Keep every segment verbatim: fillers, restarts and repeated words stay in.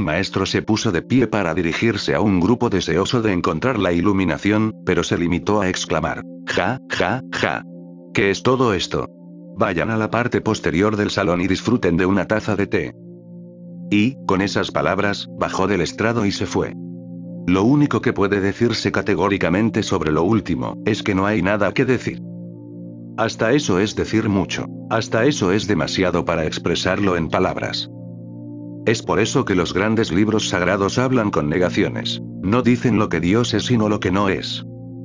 maestro se puso de pie para dirigirse a un grupo deseoso de encontrar la iluminación, pero se limitó a exclamar: ja, ja, ja. ¿Qué es todo esto? Vayan a la parte posterior del salón y disfruten de una taza de té. Y, con esas palabras, bajó del estrado y se fue. Lo único que puede decirse categóricamente sobre lo último, es que no hay nada que decir. Hasta eso es decir mucho. Hasta eso es demasiado para expresarlo en palabras. Es por eso que los grandes libros sagrados hablan con negaciones. No dicen lo que Dios es sino lo que no es.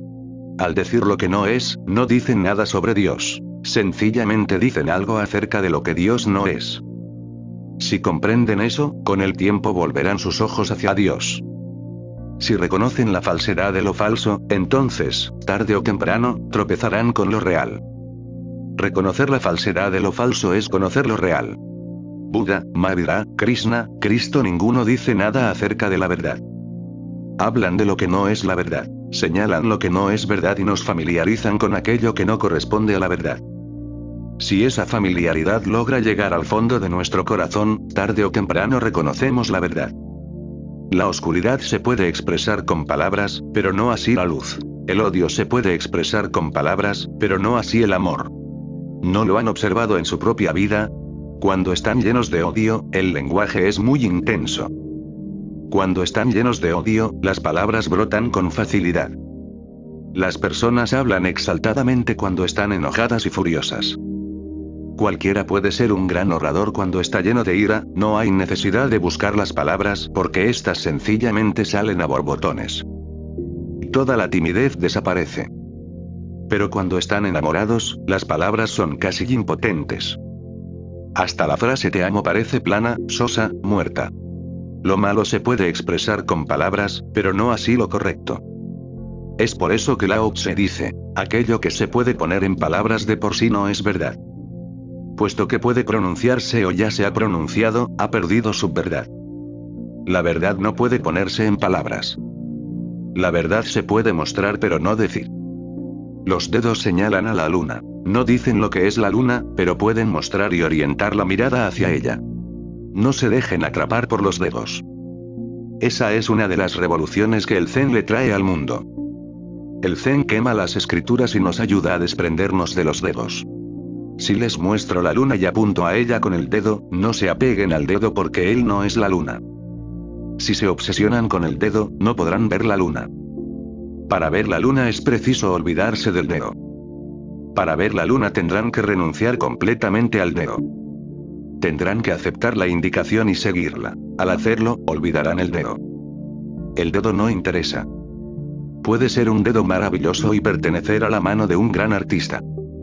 Al decir lo que no es, no dicen nada sobre Dios. Sencillamente dicen algo acerca de lo que Dios no es. Si comprenden eso, con el tiempo volverán sus ojos hacia Dios. Si reconocen la falsedad de lo falso, entonces, tarde o temprano, tropezarán con lo real. Reconocer la falsedad de lo falso es conocer lo real. Buda, Mahavira, Krishna, Cristo, ninguno dice nada acerca de la verdad. Hablan de lo que no es la verdad, señalan lo que no es verdad y nos familiarizan con aquello que no corresponde a la verdad. Si esa familiaridad logra llegar al fondo de nuestro corazón, tarde o temprano reconocemos la verdad. La oscuridad se puede expresar con palabras, pero no así la luz. El odio se puede expresar con palabras, pero no así el amor. ¿No lo han observado en su propia vida? Cuando están llenos de odio, el lenguaje es muy intenso. Cuando están llenos de odio, las palabras brotan con facilidad. Las personas hablan exaltadamente cuando están enojadas y furiosas. Cualquiera puede ser un gran orador cuando está lleno de ira, no hay necesidad de buscar las palabras porque éstas sencillamente salen a borbotones. Toda la timidez desaparece. Pero cuando están enamorados, las palabras son casi impotentes. Hasta la frase te amo parece plana, sosa, muerta. Lo malo se puede expresar con palabras, pero no así lo correcto. Es por eso que Lao Tse dice, aquello que se puede poner en palabras de por sí no es verdad. Puesto que puede pronunciarse o ya se ha pronunciado, ha perdido su verdad. La verdad no puede ponerse en palabras. La verdad se puede mostrar pero no decir. Los dedos señalan a la luna. No dicen lo que es la luna, pero pueden mostrar y orientar la mirada hacia ella. No se dejen atrapar por los dedos. Esa es una de las revoluciones que el Zen le trae al mundo. El Zen quema las escrituras y nos ayuda a desprendernos de los dedos. Si les muestro la luna y apunto a ella con el dedo, no se apeguen al dedo porque él no es la luna. Si se obsesionan con el dedo, no podrán ver la luna. Para ver la luna es preciso olvidarse del dedo. Para ver la luna tendrán que renunciar completamente al dedo. Tendrán que aceptar la indicación y seguirla. Al hacerlo, olvidarán el dedo. El dedo no interesa. Puede ser un dedo maravilloso y pertenecer a la mano de un gran artista.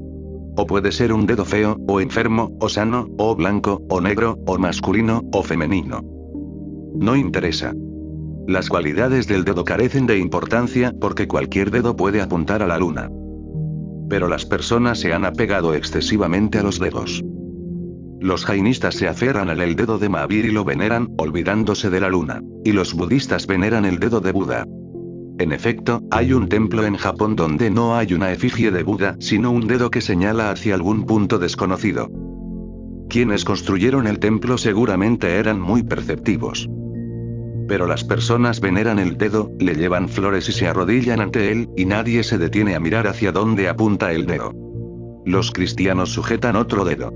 O puede ser un dedo feo, o enfermo, o sano, o blanco, o negro, o masculino, o femenino. No interesa. Las cualidades del dedo carecen de importancia porque cualquier dedo puede apuntar a la luna. Pero las personas se han apegado excesivamente a los dedos. Los jainistas se aferran al el dedo de Mahavir y lo veneran, olvidándose de la luna. Y los budistas veneran el dedo de Buda. En efecto, hay un templo en Japón donde no hay una efigie de Buda, sino un dedo que señala hacia algún punto desconocido. Quienes construyeron el templo seguramente eran muy perceptivos. Pero las personas veneran el dedo, le llevan flores y se arrodillan ante él, y nadie se detiene a mirar hacia dónde apunta el dedo. Los cristianos sujetan otro dedo.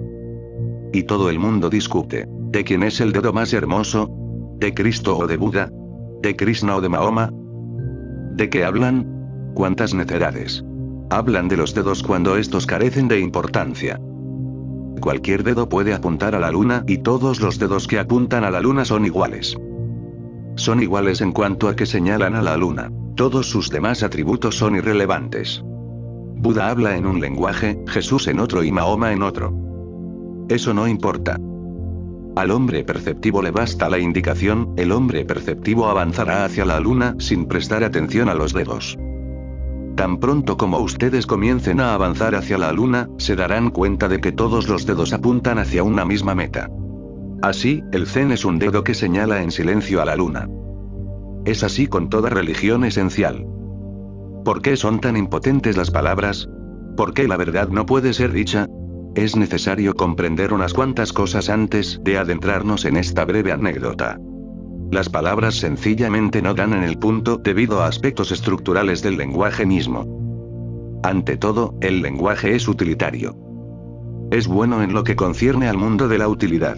Y todo el mundo discute, ¿de quién es el dedo más hermoso? ¿De Cristo o de Buda? ¿De Krishna o de Mahoma? ¿De qué hablan? ¿Cuántas necedades? Hablan de los dedos cuando estos carecen de importancia. Cualquier dedo puede apuntar a la luna y todos los dedos que apuntan a la luna son iguales. Son iguales en cuanto a que señalan a la luna. Todos sus demás atributos son irrelevantes. Buda habla en un lenguaje, Jesús en otro y Mahoma en otro. Eso no importa. Al hombre perceptivo le basta la indicación, el hombre perceptivo avanzará hacia la luna sin prestar atención a los dedos. Tan pronto como ustedes comiencen a avanzar hacia la luna, se darán cuenta de que todos los dedos apuntan hacia una misma meta. Así, el Zen es un dedo que señala en silencio a la luna. Es así con toda religión esencial. ¿Por qué son tan impotentes las palabras? ¿Por qué la verdad no puede ser dicha? Es necesario comprender unas cuantas cosas antes de adentrarnos en esta breve anécdota. Las palabras sencillamente no dan en el punto debido a aspectos estructurales del lenguaje mismo. Ante todo, el lenguaje es utilitario. Es bueno en lo que concierne al mundo de la utilidad.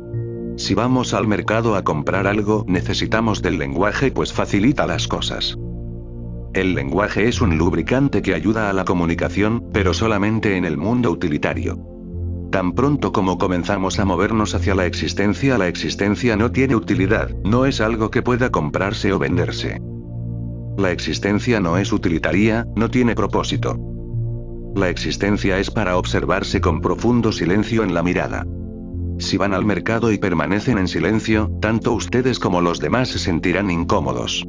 Si vamos al mercado a comprar algo, necesitamos del lenguaje pues facilita las cosas. El lenguaje es un lubricante que ayuda a la comunicación, pero solamente en el mundo utilitario. Tan pronto como comenzamos a movernos hacia la existencia, la existencia no tiene utilidad, no es algo que pueda comprarse o venderse. La existencia no es utilitaria, no tiene propósito. La existencia es para observarse con profundo silencio en la mirada. Si van al mercado y permanecen en silencio, tanto ustedes como los demás se sentirán incómodos.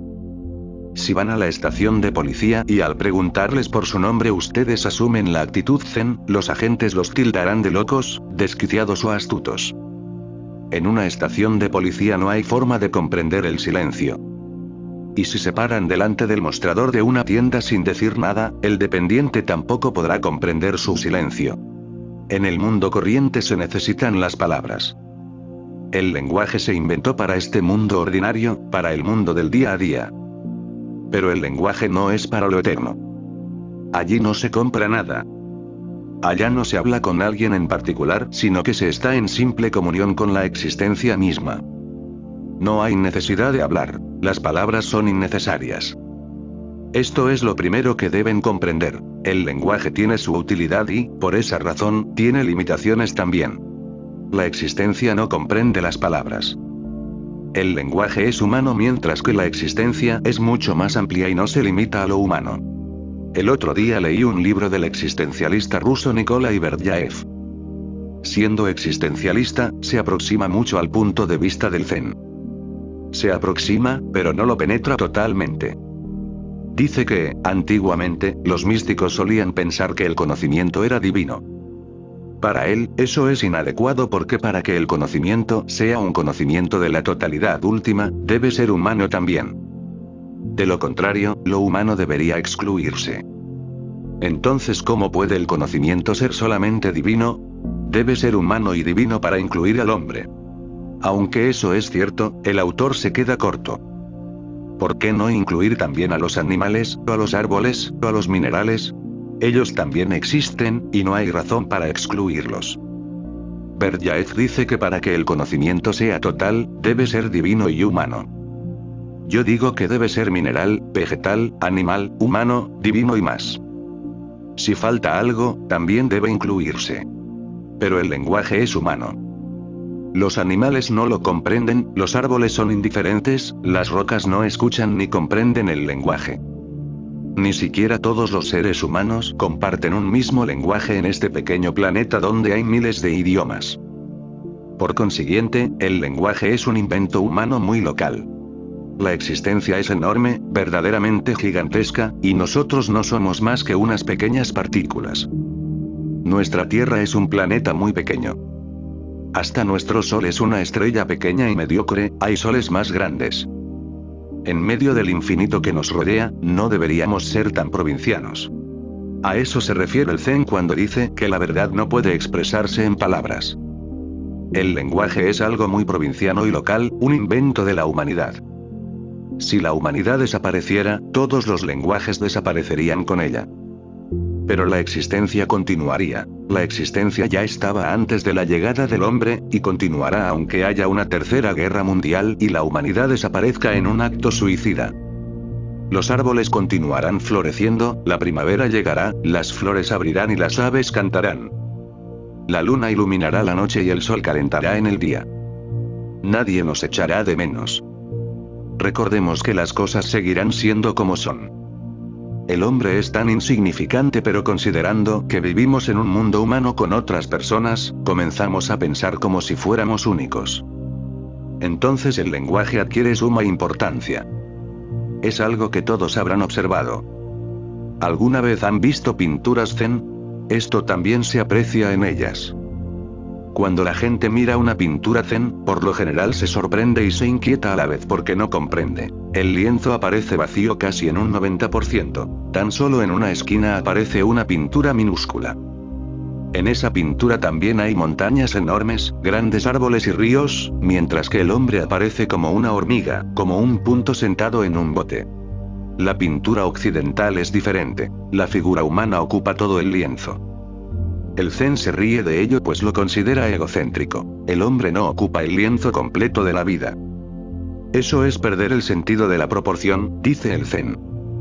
Si van a la estación de policía y al preguntarles por su nombre ustedes asumen la actitud zen, los agentes los tildarán de locos, desquiciados o astutos. En una estación de policía no hay forma de comprender el silencio. Y si se paran delante del mostrador de una tienda sin decir nada, el dependiente tampoco podrá comprender su silencio. En el mundo corriente se necesitan las palabras. El lenguaje se inventó para este mundo ordinario, para el mundo del día a día. Pero el lenguaje no es para lo eterno. Allí no se compra nada. Allá no se habla con alguien en particular, sino que se está en simple comunión con la existencia misma. No hay necesidad de hablar, las palabras son innecesarias. Esto es lo primero que deben comprender. El lenguaje tiene su utilidad y, por esa razón, tiene limitaciones también. La existencia no comprende las palabras. El lenguaje es humano mientras que la existencia es mucho más amplia y no se limita a lo humano. El otro día leí un libro del existencialista ruso Nikolai Berdyaev. Siendo existencialista, se aproxima mucho al punto de vista del Zen. Se aproxima, pero no lo penetra totalmente. Dice que, antiguamente, los místicos solían pensar que el conocimiento era divino. Para él, eso es inadecuado porque para que el conocimiento sea un conocimiento de la totalidad última, debe ser humano también. De lo contrario, lo humano debería excluirse. Entonces, ¿cómo puede el conocimiento ser solamente divino? Debe ser humano y divino para incluir al hombre. Aunque eso es cierto, el autor se queda corto. ¿Por qué no incluir también a los animales, o a los árboles, o a los minerales? Ellos también existen, y no hay razón para excluirlos. Berdyaev dice que para que el conocimiento sea total, debe ser divino y humano. Yo digo que debe ser mineral, vegetal, animal, humano, divino y más. Si falta algo, también debe incluirse. Pero el lenguaje es humano. Los animales no lo comprenden, los árboles son indiferentes, las rocas no escuchan ni comprenden el lenguaje. Ni siquiera todos los seres humanos comparten un mismo lenguaje en este pequeño planeta donde hay miles de idiomas. Por consiguiente, el lenguaje es un invento humano muy local. La existencia es enorme, verdaderamente gigantesca, y nosotros no somos más que unas pequeñas partículas. Nuestra Tierra es un planeta muy pequeño. Hasta nuestro Sol es una estrella pequeña y mediocre, hay soles más grandes. En medio del infinito que nos rodea, no deberíamos ser tan provincianos. A eso se refiere el Zen cuando dice que la verdad no puede expresarse en palabras. El lenguaje es algo muy provinciano y local, un invento de la humanidad. Si la humanidad desapareciera, todos los lenguajes desaparecerían con ella. Pero la existencia continuaría. La existencia ya estaba antes de la llegada del hombre, y continuará aunque haya una tercera guerra mundial y la humanidad desaparezca en un acto suicida. Los árboles continuarán floreciendo, la primavera llegará, las flores abrirán y las aves cantarán. La luna iluminará la noche y el sol calentará en el día. Nadie nos echará de menos. Recordemos que las cosas seguirán siendo como son. El hombre es tan insignificante, pero considerando que vivimos en un mundo humano con otras personas, comenzamos a pensar como si fuéramos únicos. Entonces el lenguaje adquiere suma importancia. Es algo que todos habrán observado. ¿Alguna vez han visto pinturas zen? Esto también se aprecia en ellas. Cuando la gente mira una pintura zen, por lo general se sorprende y se inquieta a la vez porque no comprende. El lienzo aparece vacío casi en un noventa por ciento. Tan solo en una esquina aparece una pintura minúscula. En esa pintura también hay montañas enormes, grandes árboles y ríos, mientras que el hombre aparece como una hormiga, como un punto sentado en un bote. La pintura occidental es diferente. La figura humana ocupa todo el lienzo. El Zen se ríe de ello pues lo considera egocéntrico. El hombre no ocupa el lienzo completo de la vida. Eso es perder el sentido de la proporción, dice el Zen.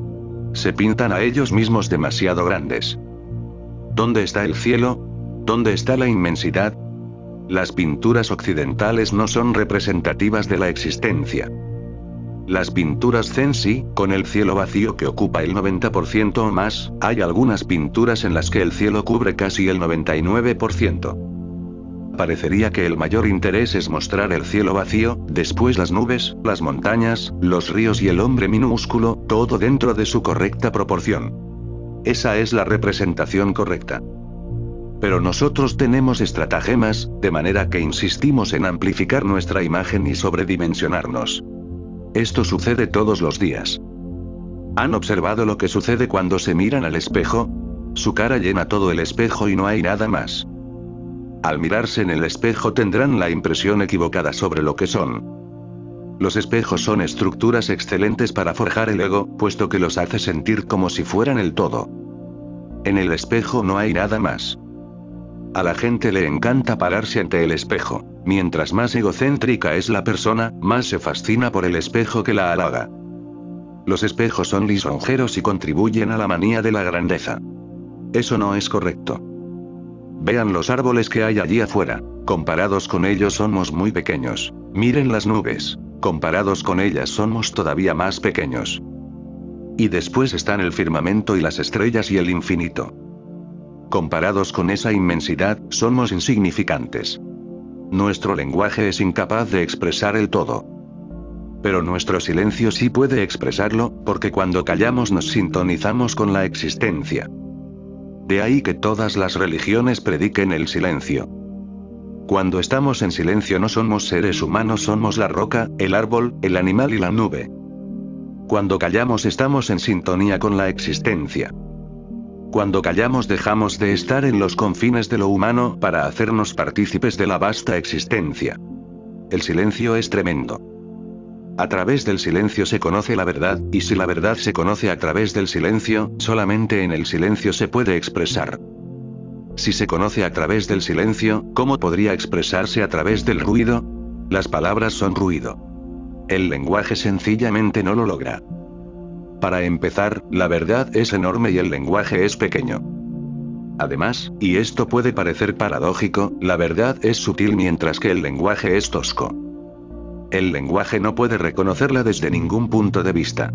Se pintan a ellos mismos demasiado grandes. ¿Dónde está el cielo? ¿Dónde está la inmensidad? Las pinturas occidentales no son representativas de la existencia. Las pinturas Zen sí, con el cielo vacío que ocupa el noventa por ciento o más, hay algunas pinturas en las que el cielo cubre casi el noventa y nueve por ciento. Parecería que el mayor interés es mostrar el cielo vacío, después las nubes, las montañas, los ríos y el hombre minúsculo, todo dentro de su correcta proporción. Esa es la representación correcta. Pero nosotros tenemos estratagemas, de manera que insistimos en amplificar nuestra imagen y sobredimensionarnos. Esto sucede todos los días. ¿Han observado lo que sucede cuando se miran al espejo? Su cara llena todo el espejo y no hay nada más. Al mirarse en el espejo tendrán la impresión equivocada sobre lo que son. Los espejos son estructuras excelentes para forjar el ego, puesto que los hace sentir como si fueran el todo. En el espejo no hay nada más. A la gente le encanta pararse ante el espejo. Mientras más egocéntrica es la persona, más se fascina por el espejo que la halaga. Los espejos son lisonjeros y contribuyen a la manía de la grandeza. Eso no es correcto. Vean los árboles que hay allí afuera. Comparados con ellos somos muy pequeños. Miren las nubes. Comparados con ellas somos todavía más pequeños. Y después están el firmamento y las estrellas y el infinito. Comparados con esa inmensidad, somos insignificantes. Nuestro lenguaje es incapaz de expresar el todo. Pero nuestro silencio sí puede expresarlo, porque cuando callamos nos sintonizamos con la existencia. De ahí que todas las religiones prediquen el silencio. Cuando estamos en silencio no somos seres humanos, somos la roca, el árbol, el animal y la nube. Cuando callamos estamos en sintonía con la existencia. Cuando callamos dejamos de estar en los confines de lo humano para hacernos partícipes de la vasta existencia. El silencio es tremendo. A través del silencio se conoce la verdad, y si la verdad se conoce a través del silencio, solamente en el silencio se puede expresar. Si se conoce a través del silencio, ¿cómo podría expresarse a través del ruido? Las palabras son ruido. El lenguaje sencillamente no lo logra. Para empezar, la verdad es enorme y el lenguaje es pequeño. Además, y esto puede parecer paradójico, la verdad es sutil mientras que el lenguaje es tosco. El lenguaje no puede reconocerla desde ningún punto de vista.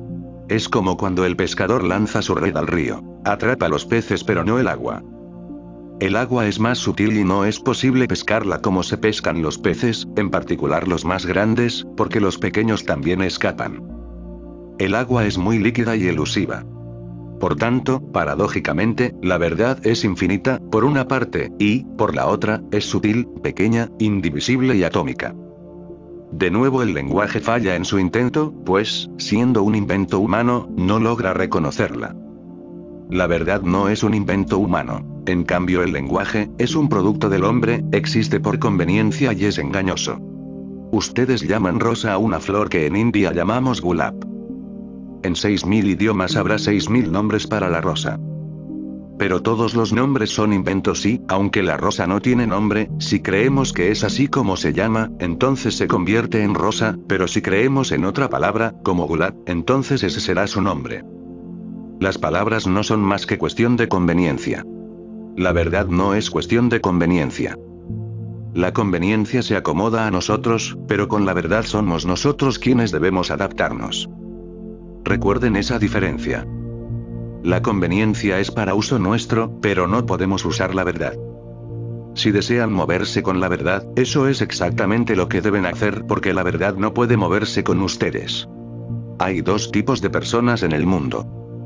Es como cuando el pescador lanza su red al río. Atrapa los peces pero no el agua. El agua es más sutil y no es posible pescarla como se pescan los peces, en particular los más grandes, porque los pequeños también escapan. El agua es muy líquida y elusiva. Por tanto, paradójicamente, la verdad es infinita, por una parte, y, por la otra, es sutil, pequeña, indivisible y atómica. De nuevo el lenguaje falla en su intento, pues, siendo un invento humano, no logra reconocerla. La verdad no es un invento humano. En cambio el lenguaje, es un producto del hombre, existe por conveniencia y es engañoso. Ustedes llaman rosa a una flor que en India llamamos gulab. En seis mil idiomas habrá seis mil nombres para la rosa. Pero todos los nombres son inventos y, aunque la rosa no tiene nombre, si creemos que es así como se llama, entonces se convierte en rosa, pero si creemos en otra palabra, como gulab, entonces ese será su nombre. Las palabras no son más que cuestión de conveniencia. La verdad no es cuestión de conveniencia. La conveniencia se acomoda a nosotros, pero con la verdad somos nosotros quienes debemos adaptarnos. Recuerden esa diferencia. La conveniencia es para uso nuestro, pero no podemos usar la verdad. Si desean moverse con la verdad, eso es exactamente lo que deben hacer porque la verdad no puede moverse con ustedes. Hay dos tipos de personas en el mundo.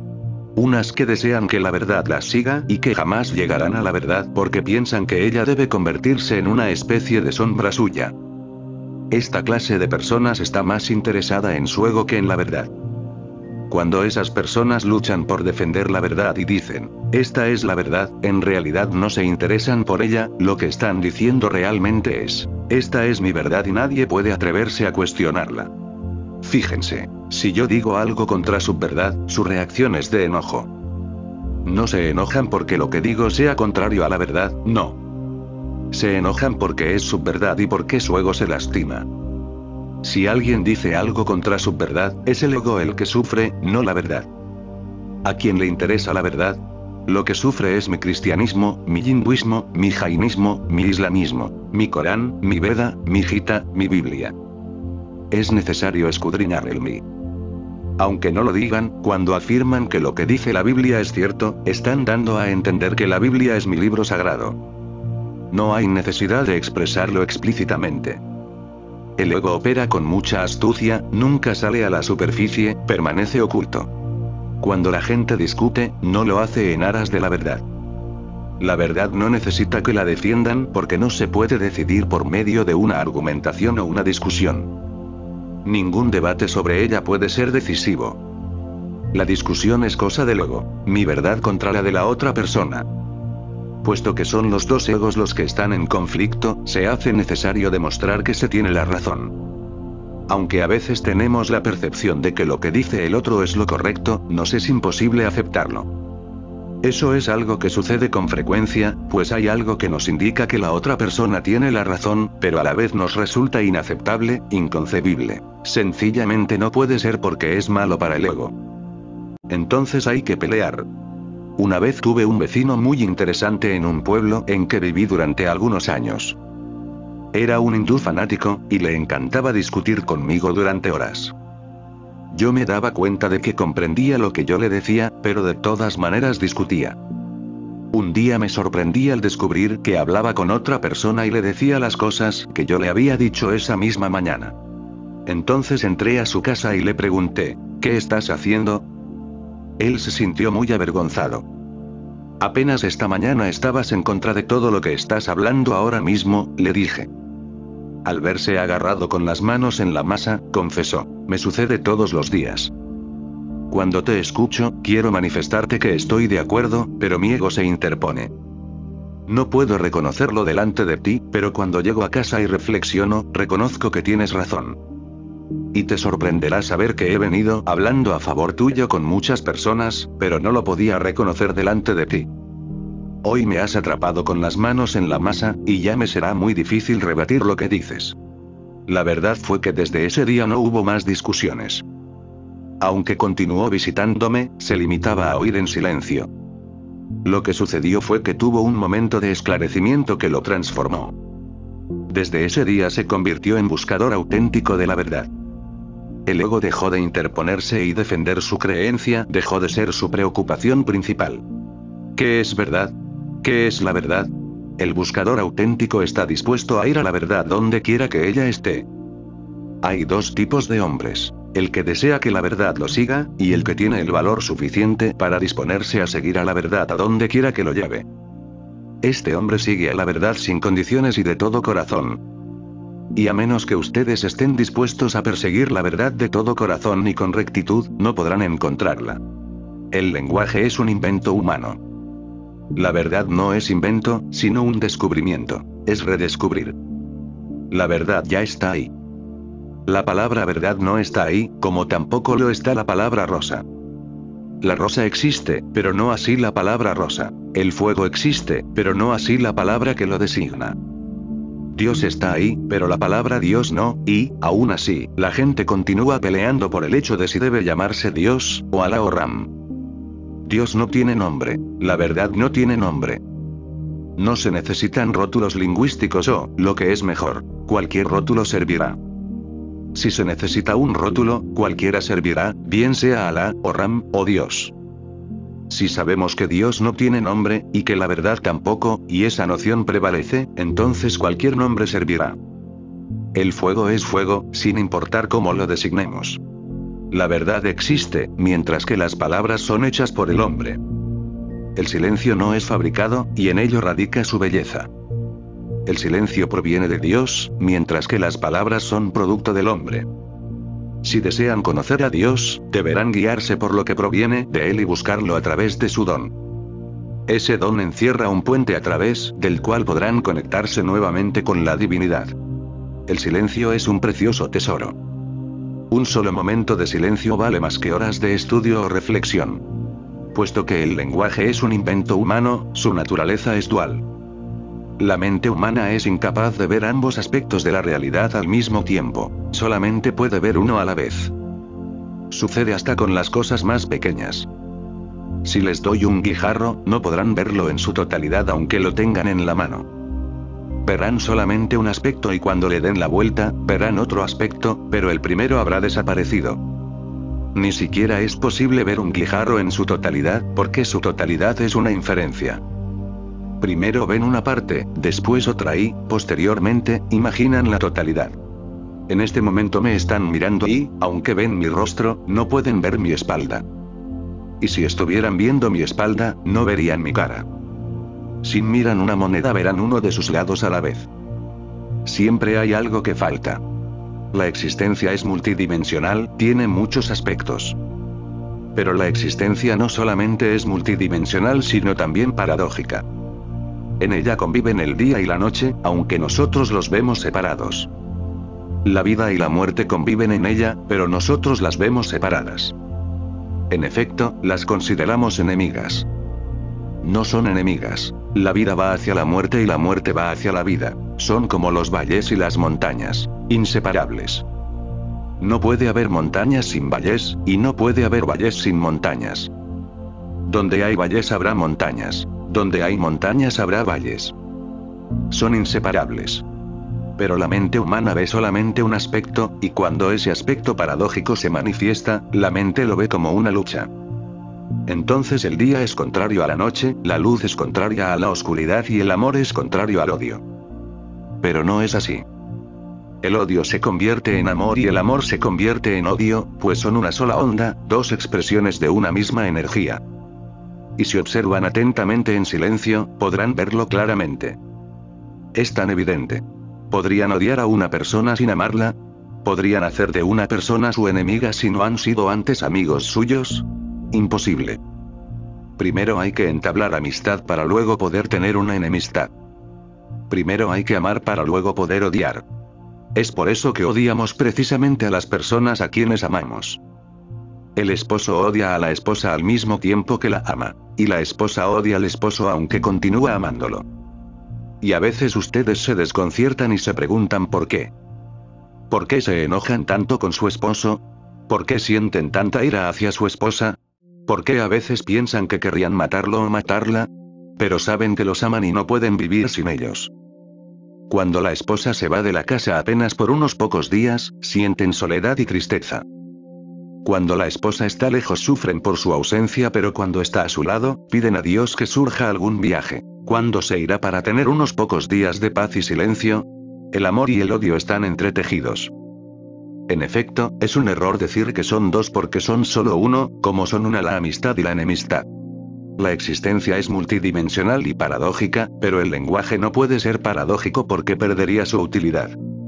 Unas que desean que la verdad las siga y que jamás llegarán a la verdad porque piensan que ella debe convertirse en una especie de sombra suya. Esta clase de personas está más interesada en su ego que en la verdad. Cuando esas personas luchan por defender la verdad y dicen, esta es la verdad, en realidad no se interesan por ella, lo que están diciendo realmente es, esta es mi verdad y nadie puede atreverse a cuestionarla. Fíjense, si yo digo algo contra su verdad, su reacción es de enojo. No se enojan porque lo que digo sea contrario a la verdad, no. Se enojan porque es su verdad y porque su ego se lastima. Si alguien dice algo contra su verdad, es el ego el que sufre, no la verdad. ¿A quién le interesa la verdad? Lo que sufre es mi cristianismo, mi hinduismo, mi jainismo, mi islamismo, mi Corán, mi Veda, mi Gita, mi Biblia. Es necesario escudriñar el mí. Aunque no lo digan, cuando afirman que lo que dice la Biblia es cierto, están dando a entender que la Biblia es mi libro sagrado. No hay necesidad de expresarlo explícitamente. El ego opera con mucha astucia, nunca sale a la superficie, permanece oculto. Cuando la gente discute, no lo hace en aras de la verdad. La verdad no necesita que la defiendan porque no se puede decidir por medio de una argumentación o una discusión. Ningún debate sobre ella puede ser decisivo. La discusión es cosa del ego, mi verdad contra la de la otra persona. Puesto que son los dos egos los que están en conflicto, se hace necesario demostrar que se tiene la razón. Aunque a veces tenemos la percepción de que lo que dice el otro es lo correcto, nos es imposible aceptarlo. Eso es algo que sucede con frecuencia, pues hay algo que nos indica que la otra persona tiene la razón, pero a la vez nos resulta inaceptable, inconcebible. Sencillamente no puede ser porque es malo para el ego. Entonces hay que pelear. Una vez tuve un vecino muy interesante en un pueblo en que viví durante algunos años. Era un hindú fanático, y le encantaba discutir conmigo durante horas. Yo me daba cuenta de que comprendía lo que yo le decía, pero de todas maneras discutía. Un día me sorprendí al descubrir que hablaba con otra persona y le decía las cosas que yo le había dicho esa misma mañana. Entonces entré a su casa y le pregunté, ¿qué estás haciendo? Él se sintió muy avergonzado. Apenas esta mañana estabas en contra de todo lo que estás hablando ahora mismo, le dije. Al verse agarrado con las manos en la masa, confesó, me sucede todos los días. Cuando te escucho, quiero manifestarte que estoy de acuerdo, pero mi ego se interpone. No puedo reconocerlo delante de ti, pero cuando llego a casa y reflexiono, reconozco que tienes razón. Y te sorprenderá saber que he venido hablando a favor tuyo con muchas personas, pero no lo podía reconocer delante de ti. Hoy me has atrapado con las manos en la masa, y ya me será muy difícil rebatir lo que dices. La verdad fue que desde ese día no hubo más discusiones. Aunque continuó visitándome, se limitaba a oír en silencio. Lo que sucedió fue que tuvo un momento de esclarecimiento que lo transformó. Desde ese día se convirtió en buscador auténtico de la verdad. El ego dejó de interponerse y defender su creencia, dejó de ser su preocupación principal. ¿Qué es verdad? ¿Qué es la verdad? El buscador auténtico está dispuesto a ir a la verdad donde quiera que ella esté. Hay dos tipos de hombres. El que desea que la verdad lo siga, y el que tiene el valor suficiente para disponerse a seguir a la verdad a donde quiera que lo lleve. Este hombre sigue a la verdad sin condiciones y de todo corazón. Y a menos que ustedes estén dispuestos a perseguir la verdad de todo corazón y con rectitud, no podrán encontrarla. El lenguaje es un invento humano. La verdad no es invento, sino un descubrimiento. Es redescubrir. La verdad ya está ahí. La palabra verdad no está ahí, como tampoco lo está la palabra rosa. La rosa existe, pero no así la palabra rosa. El fuego existe, pero no así la palabra que lo designa. Dios está ahí, pero la palabra Dios no, y, aún así, la gente continúa peleando por el hecho de si debe llamarse Dios, o Alá o Ram. Dios no tiene nombre. La verdad no tiene nombre. No se necesitan rótulos lingüísticos o, lo que es mejor, cualquier rótulo servirá. Si se necesita un rótulo, cualquiera servirá, bien sea Alá, o Ram, o Dios. Si sabemos que Dios no tiene nombre, y que la verdad tampoco, y esa noción prevalece, entonces cualquier nombre servirá. El fuego es fuego, sin importar cómo lo designemos. La verdad existe, mientras que las palabras son hechas por el hombre. El silencio no es fabricado, y en ello radica su belleza. El silencio proviene de Dios, mientras que las palabras son producto del hombre. Si desean conocer a Dios, deberán guiarse por lo que proviene de Él y buscarlo a través de su don. Ese don encierra un puente a través del cual podrán conectarse nuevamente con la divinidad. El silencio es un precioso tesoro. Un solo momento de silencio vale más que horas de estudio o reflexión. Puesto que el lenguaje es un invento humano, su naturaleza es dual. La mente humana es incapaz de ver ambos aspectos de la realidad al mismo tiempo, solamente puede ver uno a la vez. Sucede hasta con las cosas más pequeñas. Si les doy un guijarro, no podrán verlo en su totalidad aunque lo tengan en la mano. Verán solamente un aspecto y cuando le den la vuelta, verán otro aspecto, pero el primero habrá desaparecido. Ni siquiera es posible ver un guijarro en su totalidad, porque su totalidad es una inferencia. Primero ven una parte, después otra y, posteriormente, imaginan la totalidad. En este momento me están mirando y, aunque ven mi rostro, no pueden ver mi espalda. Y si estuvieran viendo mi espalda, no verían mi cara. Si miran una moneda verán uno de sus lados a la vez. Siempre hay algo que falta. La existencia es multidimensional, tiene muchos aspectos. Pero la existencia no solamente es multidimensional sino también paradójica. En ella conviven el día y la noche, aunque nosotros los vemos separados. La vida y la muerte conviven en ella, pero nosotros las vemos separadas. En efecto, las consideramos enemigas. No son enemigas. La vida va hacia la muerte y la muerte va hacia la vida. Son como los valles y las montañas, inseparables. No puede haber montañas sin valles, y no puede haber valles sin montañas. Donde hay valles habrá montañas. Donde hay montañas habrá valles. Son inseparables. Pero la mente humana ve solamente un aspecto, y cuando ese aspecto paradójico se manifiesta, la mente lo ve como una lucha. Entonces el día es contrario a la noche, la luz es contraria a la oscuridad y el amor es contrario al odio. Pero no es así. El odio se convierte en amor y el amor se convierte en odio, pues son una sola onda, dos expresiones de una misma energía. Y si observan atentamente en silencio, podrán verlo claramente. Es tan evidente. ¿Podrían odiar a una persona sin amarla? ¿Podrían hacer de una persona su enemiga si no han sido antes amigos suyos? Imposible. Primero hay que entablar amistad para luego poder tener una enemistad. Primero hay que amar para luego poder odiar. Es por eso que odiamos precisamente a las personas a quienes amamos. El esposo odia a la esposa al mismo tiempo que la ama, y la esposa odia al esposo aunque continúa amándolo. Y a veces ustedes se desconciertan y se preguntan por qué. ¿Por qué se enojan tanto con su esposo? ¿Por qué sienten tanta ira hacia su esposa? ¿Por qué a veces piensan que querrían matarlo o matarla? Pero saben que los aman y no pueden vivir sin ellos. Cuando la esposa se va de la casa apenas por unos pocos días, sienten soledad y tristeza. Cuando la esposa está lejos sufren por su ausencia, pero cuando está a su lado, piden a Dios que surja algún viaje. ¿Cuándo se irá para tener unos pocos días de paz y silencio? El amor y el odio están entretejidos. En efecto, es un error decir que son dos porque son solo uno, como son una la amistad y la enemistad. La existencia es multidimensional y paradójica, pero el lenguaje no puede ser paradójico porque perdería su utilidad.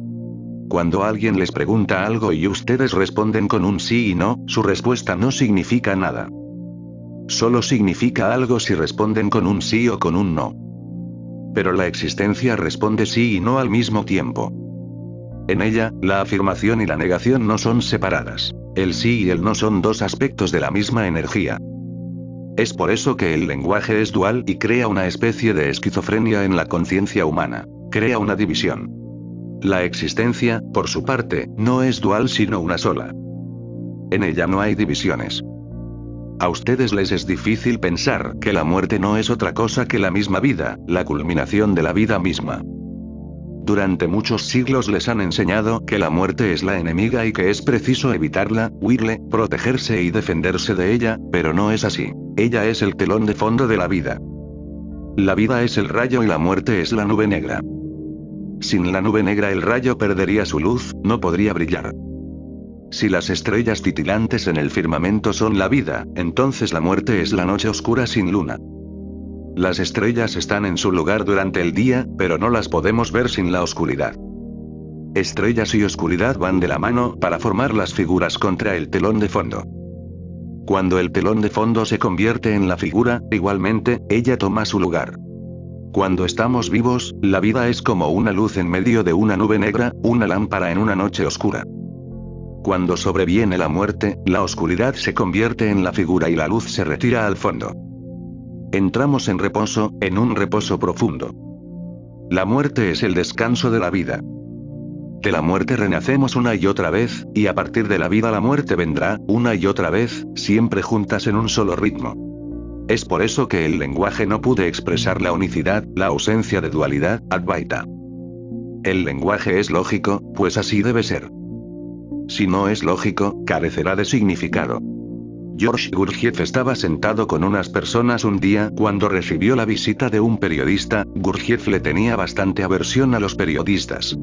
Cuando alguien les pregunta algo y ustedes responden con un sí y no, su respuesta no significa nada. Solo significa algo si responden con un sí o con un no. Pero la existencia responde sí y no al mismo tiempo. En ella, la afirmación y la negación no son separadas. El sí y el no son dos aspectos de la misma energía. Es por eso que el lenguaje es dual y crea una especie de esquizofrenia en la conciencia humana. Crea una división. La existencia, por su parte, no es dual sino una sola. En ella no hay divisiones. A ustedes les es difícil pensar que la muerte no es otra cosa que la misma vida, la culminación de la vida misma. Durante muchos siglos les han enseñado que la muerte es la enemiga y que es preciso evitarla, huirle, protegerse y defenderse de ella, pero no es así. Ella es el telón de fondo de la vida. La vida es el rayo y la muerte es la nube negra. Sin la nube negra el rayo perdería su luz, no podría brillar. Si las estrellas titilantes en el firmamento son la vida, entonces la muerte es la noche oscura sin luna. Las estrellas están en su lugar durante el día, pero no las podemos ver sin la oscuridad. estrellas y oscuridad van de la mano para formar las figuras contra el telón de fondo. Cuando el telón de fondo se convierte en la figura, igualmente, ella toma su lugar. Cuando estamos vivos, la vida es como una luz en medio de una nube negra, una lámpara en una noche oscura. Cuando sobreviene la muerte, la oscuridad se convierte en la figura y la luz se retira al fondo. Entramos en reposo, en un reposo profundo. La muerte es el descanso de la vida. De la muerte renacemos una y otra vez, y a partir de la vida la muerte vendrá, una y otra vez, siempre juntas en un solo ritmo. Es por eso que el lenguaje no puede expresar la unicidad, la ausencia de dualidad, Advaita. El lenguaje es lógico, pues así debe ser. Si no es lógico, carecerá de significado. George Gurdjieff estaba sentado con unas personas un día cuando recibió la visita de un periodista. Gurdjieff le tenía bastante aversión a los periodistas.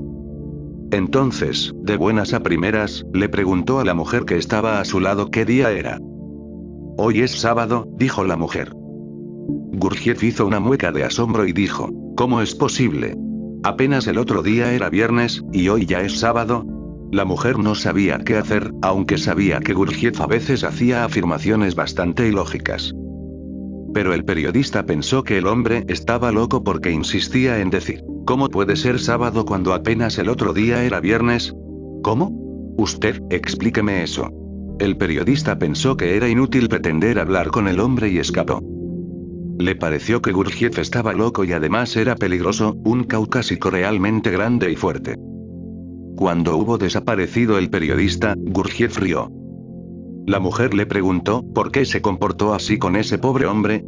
Entonces, de buenas a primeras, le preguntó a la mujer que estaba a su lado qué día era. Hoy es sábado, dijo la mujer. Gurdjieff hizo una mueca de asombro y dijo, ¿cómo es posible? Apenas el otro día era viernes, y hoy ya es sábado. La mujer no sabía qué hacer, aunque sabía que Gurdjieff a veces hacía afirmaciones bastante ilógicas. Pero el periodista pensó que el hombre estaba loco porque insistía en decir, ¿cómo puede ser sábado cuando apenas el otro día era viernes? ¿Cómo? Usted, explíqueme eso. El periodista pensó que era inútil pretender hablar con el hombre y escapó. Le pareció que Gurdjieff estaba loco y además era peligroso, un caucásico realmente grande y fuerte. Cuando hubo desaparecido el periodista, Gurdjieff rió. La mujer le preguntó, ¿por qué se comportó así con ese pobre hombre?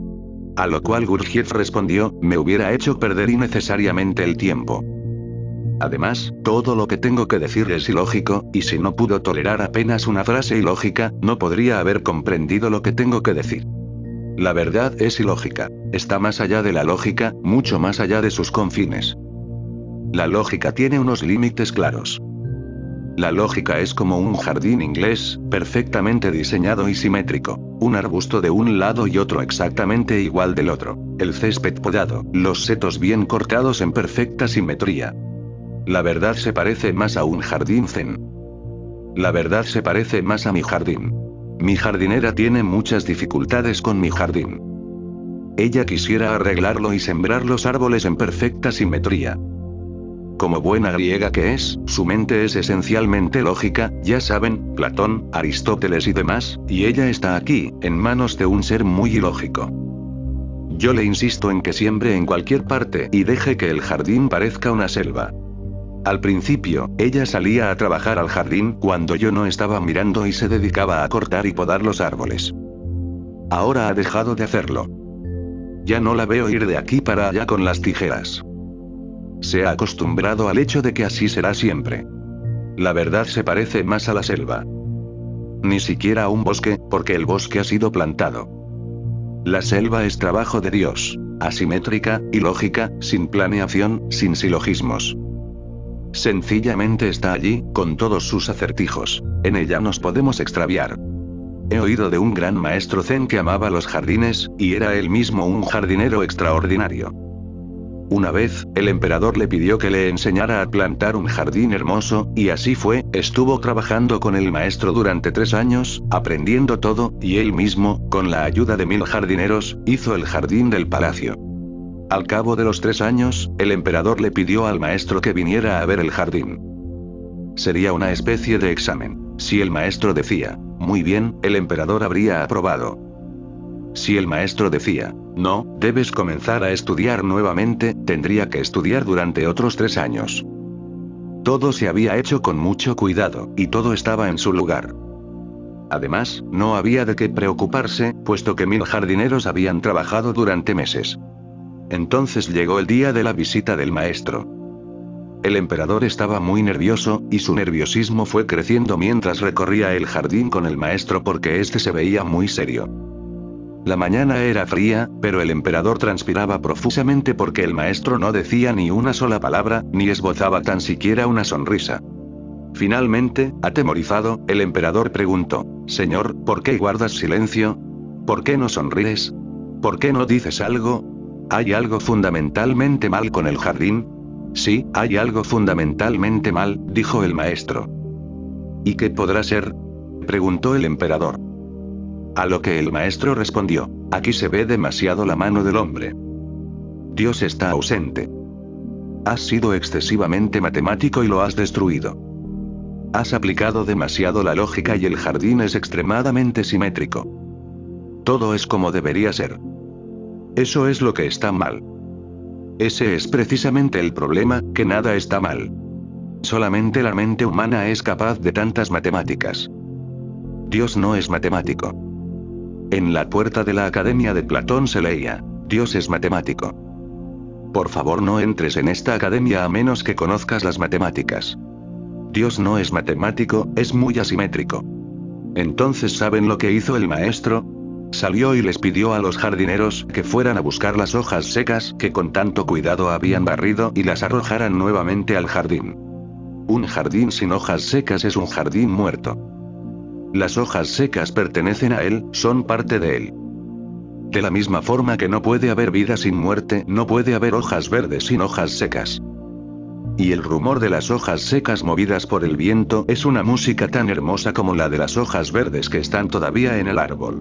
A lo cual Gurdjieff respondió, me hubiera hecho perder innecesariamente el tiempo. Además, todo lo que tengo que decir es ilógico, y si no pudo tolerar apenas una frase ilógica, no podría haber comprendido lo que tengo que decir. La verdad es ilógica. Está más allá de la lógica, mucho más allá de sus confines. La lógica tiene unos límites claros. La lógica es como un jardín inglés, perfectamente diseñado y simétrico. Un arbusto de un lado y otro exactamente igual del otro. El césped podado, los setos bien cortados en perfecta simetría. La verdad se parece más a un jardín zen. La verdad se parece más a mi jardín. Mi jardinera tiene muchas dificultades con mi jardín. Ella quisiera arreglarlo y sembrar los árboles en perfecta simetría. Como buena griega que es, su mente es esencialmente lógica, ya saben, Platón, Aristóteles y demás, y ella está aquí, en manos de un ser muy ilógico. Yo le insisto en que siembre en cualquier parte y deje que el jardín parezca una selva. Al principio, ella salía a trabajar al jardín cuando yo no estaba mirando y se dedicaba a cortar y podar los árboles. Ahora ha dejado de hacerlo. Ya no la veo ir de aquí para allá con las tijeras. Se ha acostumbrado al hecho de que así será siempre. La verdad se parece más a la selva. Ni siquiera a un bosque, porque el bosque ha sido plantado. La selva es trabajo de Dios, asimétrica, ilógica, sin planeación, sin silogismos. Sencillamente está allí, con todos sus acertijos. En ella nos podemos extraviar. He oído de un gran maestro zen que amaba los jardines, y era él mismo un jardinero extraordinario. Una vez, el emperador le pidió que le enseñara a plantar un jardín hermoso, y así fue, estuvo trabajando con el maestro durante tres años, aprendiendo todo, y él mismo, con la ayuda de mil jardineros, hizo el jardín del palacio. Al cabo de los tres años, el emperador le pidió al maestro que viniera a ver el jardín. Sería una especie de examen. Si el maestro decía, muy bien, el emperador habría aprobado. Si el maestro decía, no, debes comenzar a estudiar nuevamente, tendría que estudiar durante otros tres años. Todo se había hecho con mucho cuidado, y todo estaba en su lugar. Además, no había de qué preocuparse, puesto que mil jardineros habían trabajado durante meses. Entonces llegó el día de la visita del maestro. El emperador estaba muy nervioso, y su nerviosismo fue creciendo mientras recorría el jardín con el maestro porque este se veía muy serio. La mañana era fría, pero el emperador transpiraba profusamente porque el maestro no decía ni una sola palabra, ni esbozaba tan siquiera una sonrisa. Finalmente, atemorizado, el emperador preguntó, «Señor, ¿por qué guardas silencio? ¿Por qué no sonríes? ¿Por qué no dices algo? ¿Hay algo fundamentalmente mal con el jardín?» Sí, hay algo fundamentalmente mal, dijo el maestro. ¿Y qué podrá ser?, preguntó el emperador. A lo que el maestro respondió: aquí se ve demasiado la mano del hombre. Dios está ausente. Has sido excesivamente matemático y lo has destruido. Has aplicado demasiado la lógica y el jardín es extremadamente simétrico. Todo es como debería ser. Eso es lo que está mal. Ese es precisamente el problema, que nada está mal. Solamente la mente humana es capaz de tantas matemáticas. Dios no es matemático. En la puerta de la Academia de Platón se leía: Dios es matemático. Por favor, no entres en esta academia a menos que conozcas las matemáticas. Dios no es matemático, es muy asimétrico. Entonces, ¿saben lo que hizo el maestro? Salió y les pidió a los jardineros que fueran a buscar las hojas secas que con tanto cuidado habían barrido y las arrojaran nuevamente al jardín. Un jardín sin hojas secas es un jardín muerto. Las hojas secas pertenecen a él, son parte de él. De la misma forma que no puede haber vida sin muerte, no puede haber hojas verdes sin hojas secas. Y el rumor de las hojas secas movidas por el viento es una música tan hermosa como la de las hojas verdes que están todavía en el árbol.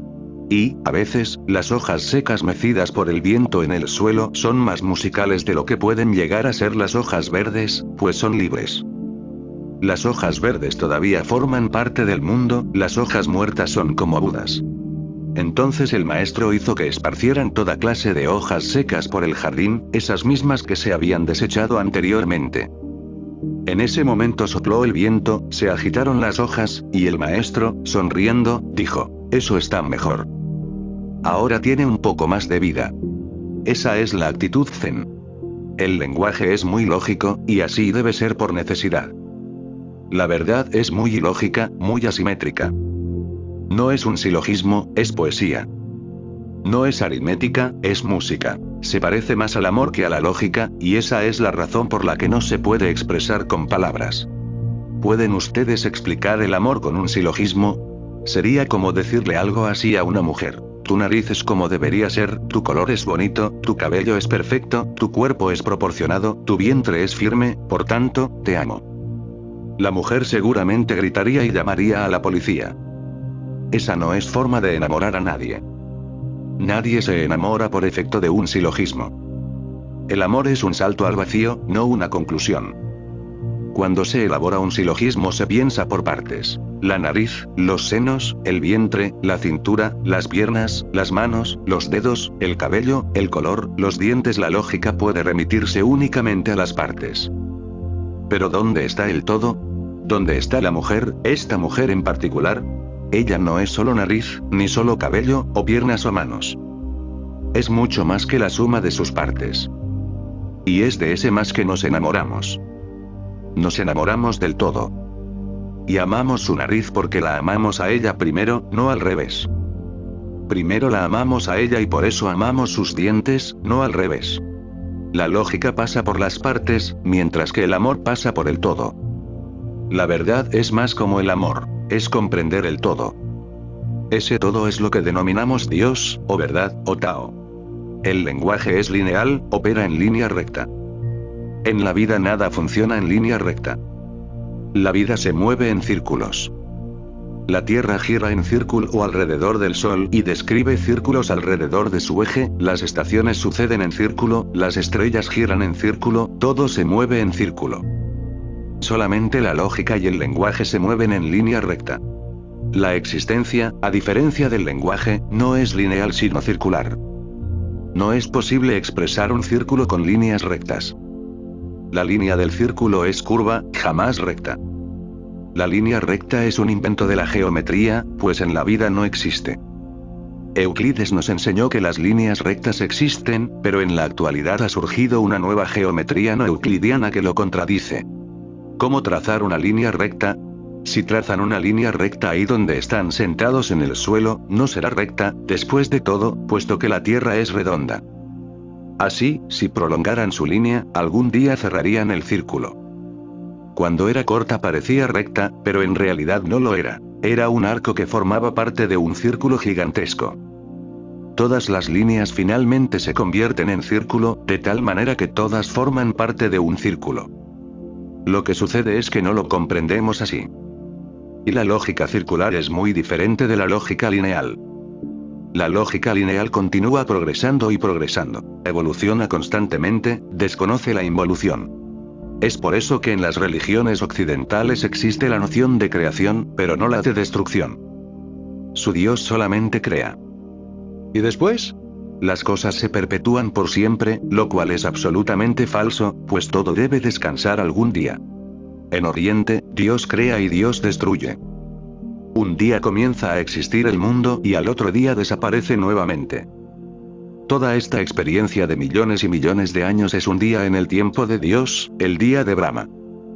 Y, a veces, las hojas secas mecidas por el viento en el suelo son más musicales de lo que pueden llegar a ser las hojas verdes, pues son libres. Las hojas verdes todavía forman parte del mundo, las hojas muertas son como Budas. Entonces el maestro hizo que esparcieran toda clase de hojas secas por el jardín, esas mismas que se habían desechado anteriormente. En ese momento sopló el viento, se agitaron las hojas, y el maestro, sonriendo, dijo: eso está mejor. Ahora tiene un poco más de vida. Esa es la actitud zen. El lenguaje es muy lógico, y así debe ser por necesidad. La verdad es muy ilógica, muy asimétrica. No es un silogismo, es poesía. No es aritmética, es música. Se parece más al amor que a la lógica, y esa es la razón por la que no se puede expresar con palabras. ¿Pueden ustedes explicar el amor con un silogismo? Sería como decirle algo así a una mujer: tu nariz es como debería ser, tu color es bonito, tu cabello es perfecto, tu cuerpo es proporcionado, tu vientre es firme, por tanto, te amo. La mujer seguramente gritaría y llamaría a la policía. Esa no es forma de enamorar a nadie. Nadie se enamora por efecto de un silogismo. El amor es un salto al vacío, no una conclusión. Cuando se elabora un silogismo se piensa por partes: la nariz, los senos, el vientre, la cintura, las piernas, las manos, los dedos, el cabello, el color, los dientes. La lógica puede remitirse únicamente a las partes. Pero ¿dónde está el todo? ¿Dónde está la mujer, esta mujer en particular? Ella no es solo nariz, ni solo cabello, o piernas o manos. Es mucho más que la suma de sus partes. Y es de ese más que nos enamoramos. Nos enamoramos del todo. Y amamos su nariz porque la amamos a ella primero, no al revés. Primero la amamos a ella y por eso amamos sus dientes, no al revés. La lógica pasa por las partes, mientras que el amor pasa por el todo. La verdad es más como el amor. Es comprender el todo. Ese todo es lo que denominamos Dios, o verdad, o Tao. El lenguaje es lineal, opera en línea recta. En la vida nada funciona en línea recta. La vida se mueve en círculos. La Tierra gira en círculo alrededor del Sol y describe círculos alrededor de su eje, las estaciones suceden en círculo, las estrellas giran en círculo, todo se mueve en círculo. Solamente la lógica y el lenguaje se mueven en línea recta. La existencia, a diferencia del lenguaje, no es lineal sino circular. No es posible expresar un círculo con líneas rectas. La línea del círculo es curva, jamás recta. La línea recta es un invento de la geometría, pues en la vida no existe. Euclides nos enseñó que las líneas rectas existen, pero en la actualidad ha surgido una nueva geometría no euclidiana que lo contradice. ¿Cómo trazar una línea recta? Si trazan una línea recta ahí donde están sentados en el suelo, no será recta, después de todo, puesto que la Tierra es redonda. Así, si prolongaran su línea, algún día cerrarían el círculo. Cuando era corta parecía recta, pero en realidad no lo era. Era un arco que formaba parte de un círculo gigantesco. Todas las líneas finalmente se convierten en círculo, de tal manera que todas forman parte de un círculo. Lo que sucede es que no lo comprendemos así. Y la lógica circular es muy diferente de la lógica lineal. La lógica lineal continúa progresando y progresando, evoluciona constantemente, desconoce la involución. Es por eso que en las religiones occidentales existe la noción de creación, pero no la de destrucción. Su Dios solamente crea. ¿Y después? Las cosas se perpetúan por siempre, lo cual es absolutamente falso, pues todo debe descansar algún día. En Oriente, Dios crea y Dios destruye. Un día comienza a existir el mundo y al otro día desaparece nuevamente. Toda esta experiencia de millones y millones de años es un día en el tiempo de Dios, el día de Brahma.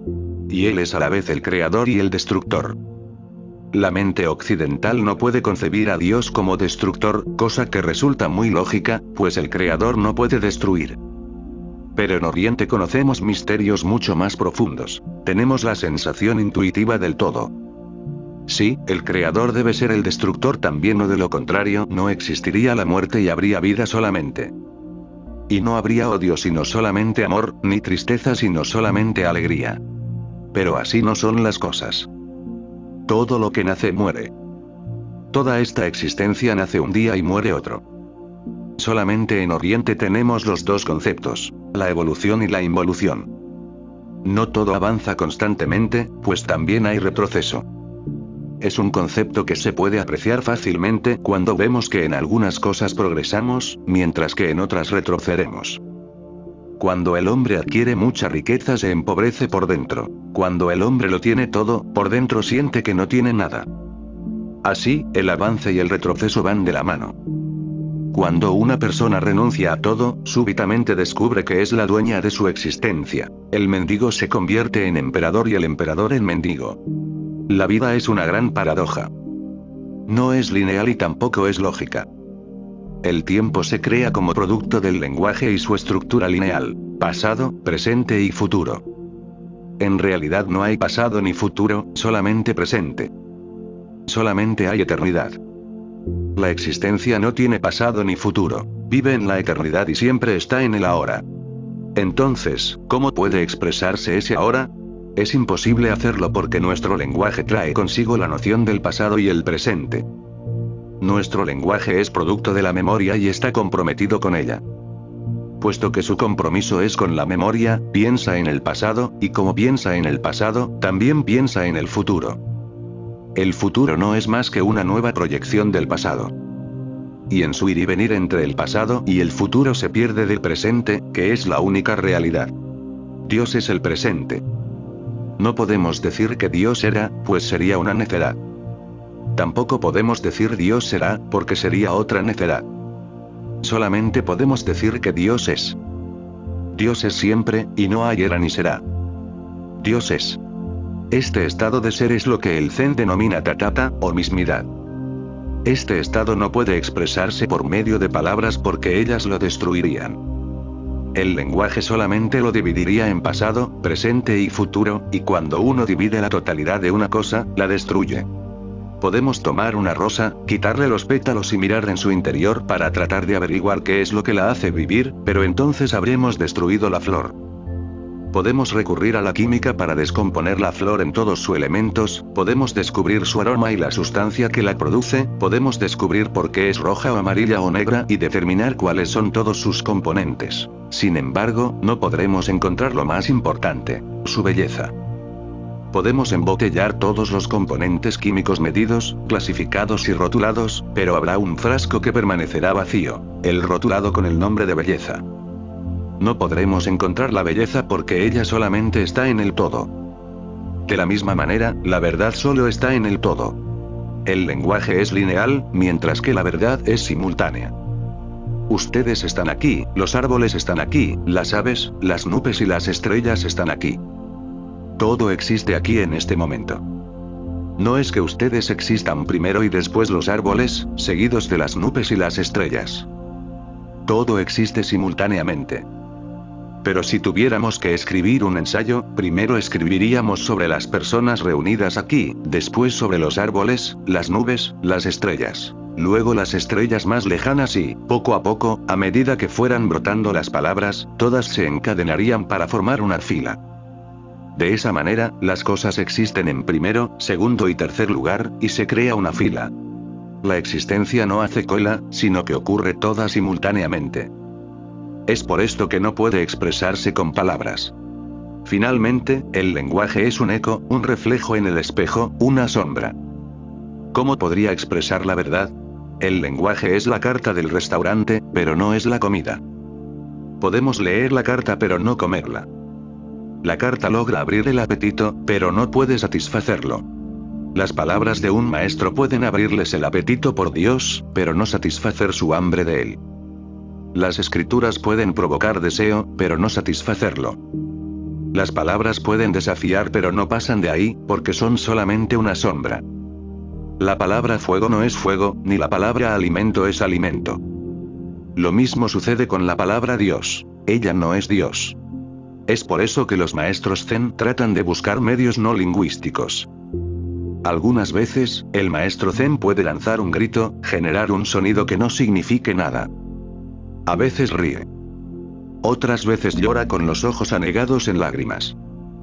Y Él es a la vez el creador y el destructor. La mente occidental no puede concebir a Dios como destructor, cosa que resulta muy lógica, pues el creador no puede destruir. Pero en Oriente conocemos misterios mucho más profundos. Tenemos la sensación intuitiva del todo. Sí, el creador debe ser el destructor también, o de lo contrario no existiría la muerte y habría vida solamente. Y no habría odio sino solamente amor, ni tristeza sino solamente alegría. Pero así no son las cosas. Todo lo que nace muere. Toda esta existencia nace un día y muere otro. Solamente en Oriente tenemos los dos conceptos, la evolución y la involución. No todo avanza constantemente, pues también hay retroceso. Es un concepto que se puede apreciar fácilmente cuando vemos que en algunas cosas progresamos, mientras que en otras retrocedemos. Cuando el hombre adquiere mucha riqueza se empobrece por dentro. Cuando el hombre lo tiene todo, por dentro siente que no tiene nada. Así, el avance y el retroceso van de la mano. Cuando una persona renuncia a todo, súbitamente descubre que es la dueña de su existencia. El mendigo se convierte en emperador y el emperador en mendigo. La vida es una gran paradoja. No es lineal y tampoco es lógica. El tiempo se crea como producto del lenguaje y su estructura lineal, pasado, presente y futuro. En realidad no hay pasado ni futuro, solamente presente. Solamente hay eternidad. La existencia no tiene pasado ni futuro, vive en la eternidad y siempre está en el ahora. Entonces, ¿cómo puede expresarse ese ahora? Es imposible hacerlo porque nuestro lenguaje trae consigo la noción del pasado y el presente. Nuestro lenguaje es producto de la memoria y está comprometido con ella. Puesto que su compromiso es con la memoria, piensa en el pasado, y como piensa en el pasado, también piensa en el futuro. El futuro no es más que una nueva proyección del pasado. Y en su ir y venir entre el pasado y el futuro se pierde del presente, que es la única realidad. Dios es el presente. No podemos decir que Dios era, pues sería una necedad. Tampoco podemos decir Dios será, porque sería otra necedad. Solamente podemos decir que Dios es. Dios es siempre, y no ayer ni será. Dios es. Este estado de ser es lo que el Zen denomina tatata, o mismidad. Este estado no puede expresarse por medio de palabras porque ellas lo destruirían. El lenguaje solamente lo dividiría en pasado, presente y futuro, y cuando uno divide la totalidad de una cosa, la destruye. Podemos tomar una rosa, quitarle los pétalos y mirar en su interior para tratar de averiguar qué es lo que la hace vivir, pero entonces habremos destruido la flor. Podemos recurrir a la química para descomponer la flor en todos sus elementos, podemos descubrir su aroma y la sustancia que la produce, podemos descubrir por qué es roja o amarilla o negra y determinar cuáles son todos sus componentes. Sin embargo, no podremos encontrar lo más importante, su belleza. Podemos embotellar todos los componentes químicos medidos, clasificados y rotulados, pero habrá un frasco que permanecerá vacío, el rotulado con el nombre de belleza. No podremos encontrar la belleza porque ella solamente está en el todo. De la misma manera, la verdad solo está en el todo. El lenguaje es lineal, mientras que la verdad es simultánea. Ustedes están aquí, los árboles están aquí, las aves, las nubes y las estrellas están aquí. Todo existe aquí en este momento. No es que ustedes existan primero y después los árboles, seguidos de las nubes y las estrellas. Todo existe simultáneamente. Pero si tuviéramos que escribir un ensayo, primero escribiríamos sobre las personas reunidas aquí, después sobre los árboles, las nubes, las estrellas. Luego las estrellas más lejanas y, poco a poco, a medida que fueran brotando las palabras, todas se encadenarían para formar una fila. De esa manera, las cosas existen en primero, segundo y tercer lugar, y se crea una fila. La existencia no hace cola, sino que ocurre toda simultáneamente. Es por esto que no puede expresarse con palabras. Finalmente, el lenguaje es un eco, un reflejo en el espejo, una sombra. ¿Cómo podría expresar la verdad? El lenguaje es la carta del restaurante, pero no es la comida. Podemos leer la carta pero no comerla. La carta logra abrir el apetito, pero no puede satisfacerlo. Las palabras de un maestro pueden abrirles el apetito por Dios, pero no satisfacer su hambre de él. Las escrituras pueden provocar deseo, pero no satisfacerlo. Las palabras pueden desafiar pero no pasan de ahí, porque son solamente una sombra. La palabra fuego no es fuego, ni la palabra alimento es alimento. Lo mismo sucede con la palabra Dios. Ella no es Dios. Es por eso que los maestros Zen tratan de buscar medios no lingüísticos. Algunas veces, el maestro Zen puede lanzar un grito, generar un sonido que no signifique nada. A veces ríe. Otras veces llora con los ojos anegados en lágrimas.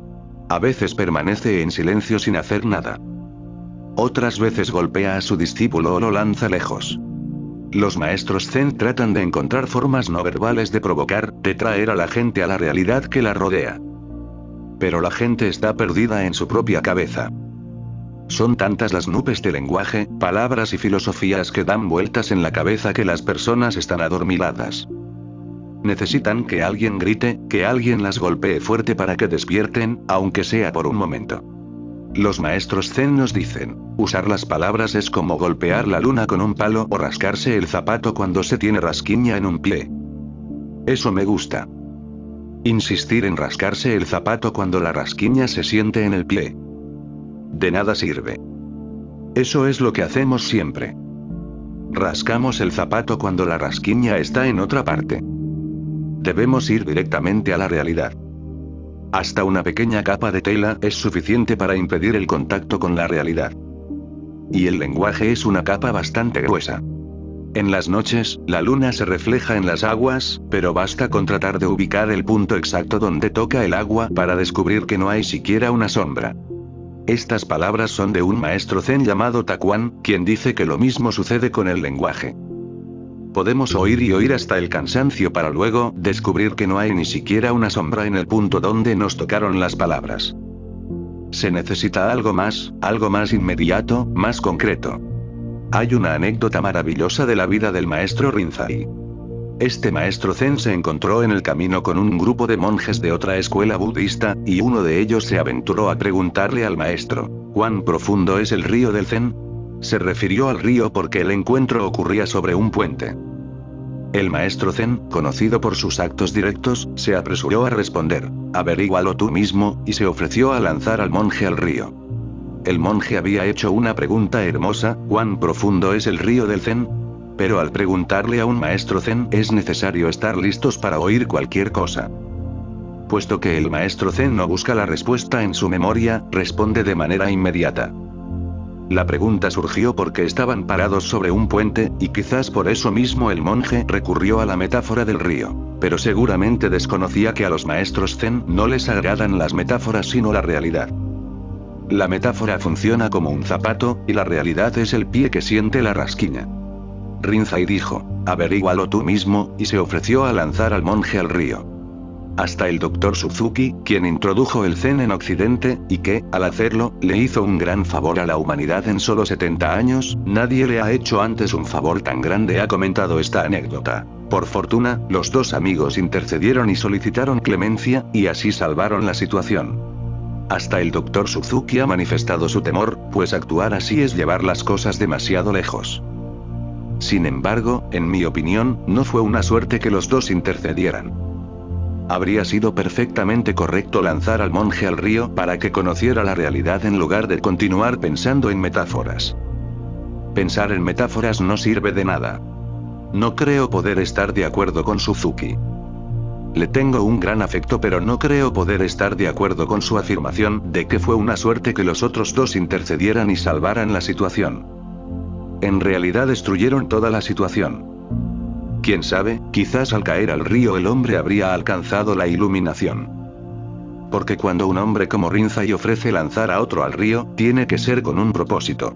A veces permanece en silencio sin hacer nada. Otras veces golpea a su discípulo o lo lanza lejos. Los maestros Zen tratan de encontrar formas no verbales de provocar, de traer a la gente a la realidad que la rodea. Pero la gente está perdida en su propia cabeza. Son tantas las nubes de lenguaje, palabras y filosofías que dan vueltas en la cabeza que las personas están adormiladas. Necesitan que alguien grite, que alguien las golpee fuerte para que despierten, aunque sea por un momento. Los maestros Zen nos dicen, usar las palabras es como golpear la luna con un palo o rascarse el zapato cuando se tiene rasquiña en un pie. Eso me gusta. Insistir en rascarse el zapato cuando la rasquiña se siente en el pie. De nada sirve. Eso es lo que hacemos siempre. Rascamos el zapato cuando la rasquiña está en otra parte. Debemos ir directamente a la realidad. Hasta una pequeña capa de tela es suficiente para impedir el contacto con la realidad. Y el lenguaje es una capa bastante gruesa. En las noches, la luna se refleja en las aguas, pero basta con tratar de ubicar el punto exacto donde toca el agua para descubrir que no hay siquiera una sombra. Estas palabras son de un maestro Zen llamado Takuan, quien dice que lo mismo sucede con el lenguaje. Podemos oír y oír hasta el cansancio para luego descubrir que no hay ni siquiera una sombra en el punto donde nos tocaron las palabras. Se necesita algo más, algo más inmediato, más concreto. Hay una anécdota maravillosa de la vida del maestro Rinzai. Este maestro Zen se encontró en el camino con un grupo de monjes de otra escuela budista, y uno de ellos se aventuró a preguntarle al maestro, ¿cuán profundo es el río del Zen? Se refirió al río porque el encuentro ocurría sobre un puente. El maestro Zen, conocido por sus actos directos, se apresuró a responder, averígualo tú mismo, y se ofreció a lanzar al monje al río. El monje había hecho una pregunta hermosa, ¿cuán profundo es el río del Zen? Pero al preguntarle a un maestro Zen es necesario estar listos para oír cualquier cosa. Puesto que el maestro Zen no busca la respuesta en su memoria, responde de manera inmediata. La pregunta surgió porque estaban parados sobre un puente, y quizás por eso mismo el monje recurrió a la metáfora del río. Pero seguramente desconocía que a los maestros Zen no les agradan las metáforas sino la realidad. La metáfora funciona como un zapato, y la realidad es el pie que siente la rasquiña. Rinzai dijo, averígualo tú mismo, y se ofreció a lanzar al monje al río. Hasta el doctor Suzuki, quien introdujo el Zen en Occidente, y que, al hacerlo, le hizo un gran favor a la humanidad en solo setenta años, nadie le ha hecho antes un favor tan grande, ha comentado esta anécdota. Por fortuna, los dos amigos intercedieron y solicitaron clemencia, y así salvaron la situación. Hasta el doctor Suzuki ha manifestado su temor, pues actuar así es llevar las cosas demasiado lejos. Sin embargo, en mi opinión, no fue una suerte que los dos intercedieran. Habría sido perfectamente correcto lanzar al monje al río para que conociera la realidad en lugar de continuar pensando en metáforas. Pensar en metáforas no sirve de nada. No creo poder estar de acuerdo con Suzuki. Le tengo un gran afecto, pero no creo poder estar de acuerdo con su afirmación de que fue una suerte que los otros dos intercedieran y salvaran la situación. En realidad destruyeron toda la situación. Quién sabe, quizás al caer al río el hombre habría alcanzado la iluminación. Porque cuando un hombre como Rinzai ofrece lanzar a otro al río, tiene que ser con un propósito.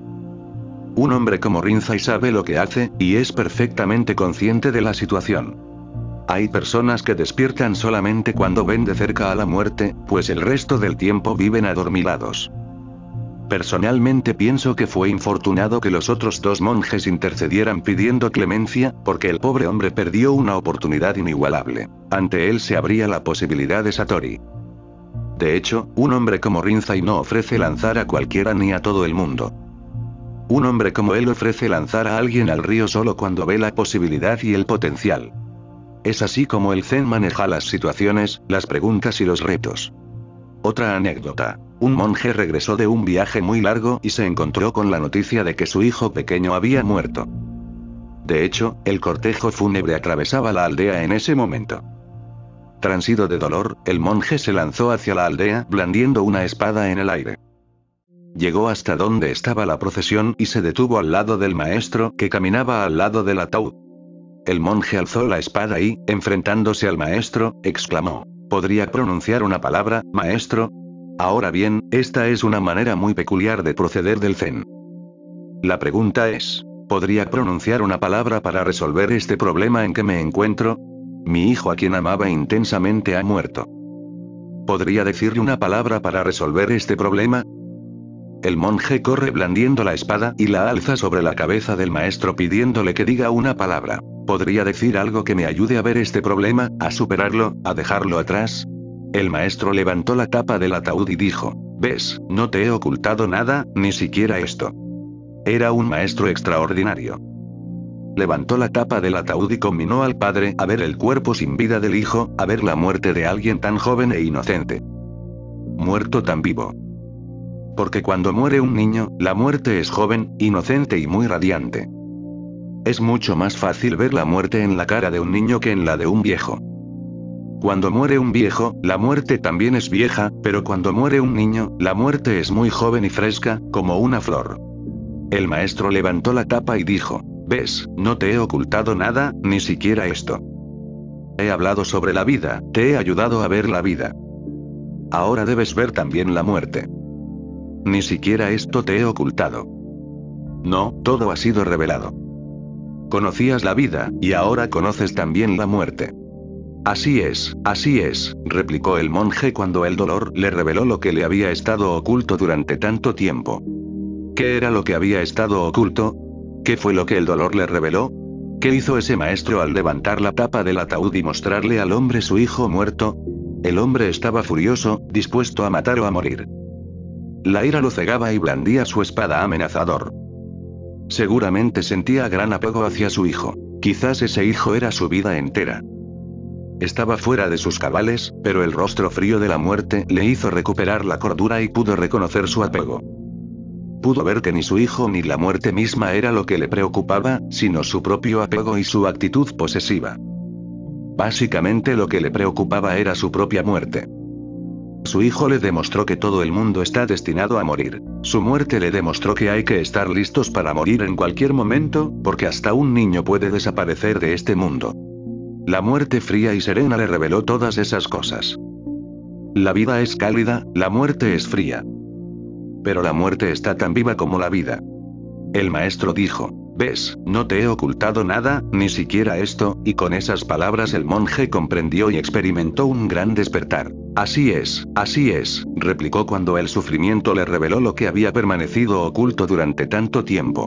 Un hombre como Rinzai sabe lo que hace, y es perfectamente consciente de la situación. Hay personas que despiertan solamente cuando ven de cerca a la muerte, pues el resto del tiempo viven adormilados. Personalmente pienso que fue infortunado que los otros dos monjes intercedieran pidiendo clemencia, porque el pobre hombre perdió una oportunidad inigualable. Ante él se abría la posibilidad de Satori. De hecho, un hombre como Rinzai no ofrece lanzar a cualquiera ni a todo el mundo. Un hombre como él ofrece lanzar a alguien al río solo cuando ve la posibilidad y el potencial. Es así como el Zen maneja las situaciones, las preguntas y los retos. Otra anécdota. Un monje regresó de un viaje muy largo y se encontró con la noticia de que su hijo pequeño había muerto. De hecho, el cortejo fúnebre atravesaba la aldea en ese momento. Transido de dolor, el monje se lanzó hacia la aldea, blandiendo una espada en el aire. Llegó hasta donde estaba la procesión y se detuvo al lado del maestro, que caminaba al lado del ataúd. El monje alzó la espada y, enfrentándose al maestro, exclamó: ¿Podría pronunciar una palabra, maestro? Ahora bien, esta es una manera muy peculiar de proceder del Zen. La pregunta es: ¿podría pronunciar una palabra para resolver este problema en que me encuentro? Mi hijo, a quien amaba intensamente, ha muerto. ¿Podría decirle una palabra para resolver este problema? El monje corre blandiendo la espada y la alza sobre la cabeza del maestro pidiéndole que diga una palabra. ¿Podría decir algo que me ayude a ver este problema, a superarlo, a dejarlo atrás? El maestro levantó la tapa del ataúd y dijo: ¿Ves? No te he ocultado nada, ni siquiera esto. Era un maestro extraordinario. Levantó la tapa del ataúd y conminó al padre a ver el cuerpo sin vida del hijo, a ver la muerte de alguien tan joven e inocente. Muerto tan vivo. Porque cuando muere un niño, la muerte es joven, inocente y muy radiante. Es mucho más fácil ver la muerte en la cara de un niño que en la de un viejo. Cuando muere un viejo, la muerte también es vieja, pero cuando muere un niño, la muerte es muy joven y fresca, como una flor. El maestro levantó la tapa y dijo: ¿Ves? No te he ocultado nada, ni siquiera esto. He hablado sobre la vida, te he ayudado a ver la vida. Ahora debes ver también la muerte. Ni siquiera esto te he ocultado. No, todo ha sido revelado. Conocías la vida, y ahora conoces también la muerte. Así es, así es, replicó el monje cuando el dolor le reveló lo que le había estado oculto durante tanto tiempo. ¿Qué era lo que había estado oculto? ¿Qué fue lo que el dolor le reveló? ¿Qué hizo ese maestro al levantar la tapa del ataúd y mostrarle al hombre su hijo muerto? El hombre estaba furioso, dispuesto a matar o a morir. La ira lo cegaba y blandía su espada amenazador. Seguramente sentía gran apego hacia su hijo. Quizás ese hijo era su vida entera. Estaba fuera de sus cabales, pero el rostro frío de la muerte le hizo recuperar la cordura y pudo reconocer su apego. Pudo ver que ni su hijo ni la muerte misma era lo que le preocupaba, sino su propio apego y su actitud posesiva. Básicamente lo que le preocupaba era su propia muerte. Su hijo le demostró que todo el mundo está destinado a morir. Su muerte le demostró que hay que estar listos para morir en cualquier momento, porque hasta un niño puede desaparecer de este mundo. La muerte fría y serena le reveló todas esas cosas. La vida es cálida, la muerte es fría. Pero la muerte está tan viva como la vida. El maestro dijo: ¿Ves? No te he ocultado nada, ni siquiera esto, y con esas palabras el monje comprendió y experimentó un gran despertar. Así es, así es, replicó cuando el sufrimiento le reveló lo que había permanecido oculto durante tanto tiempo.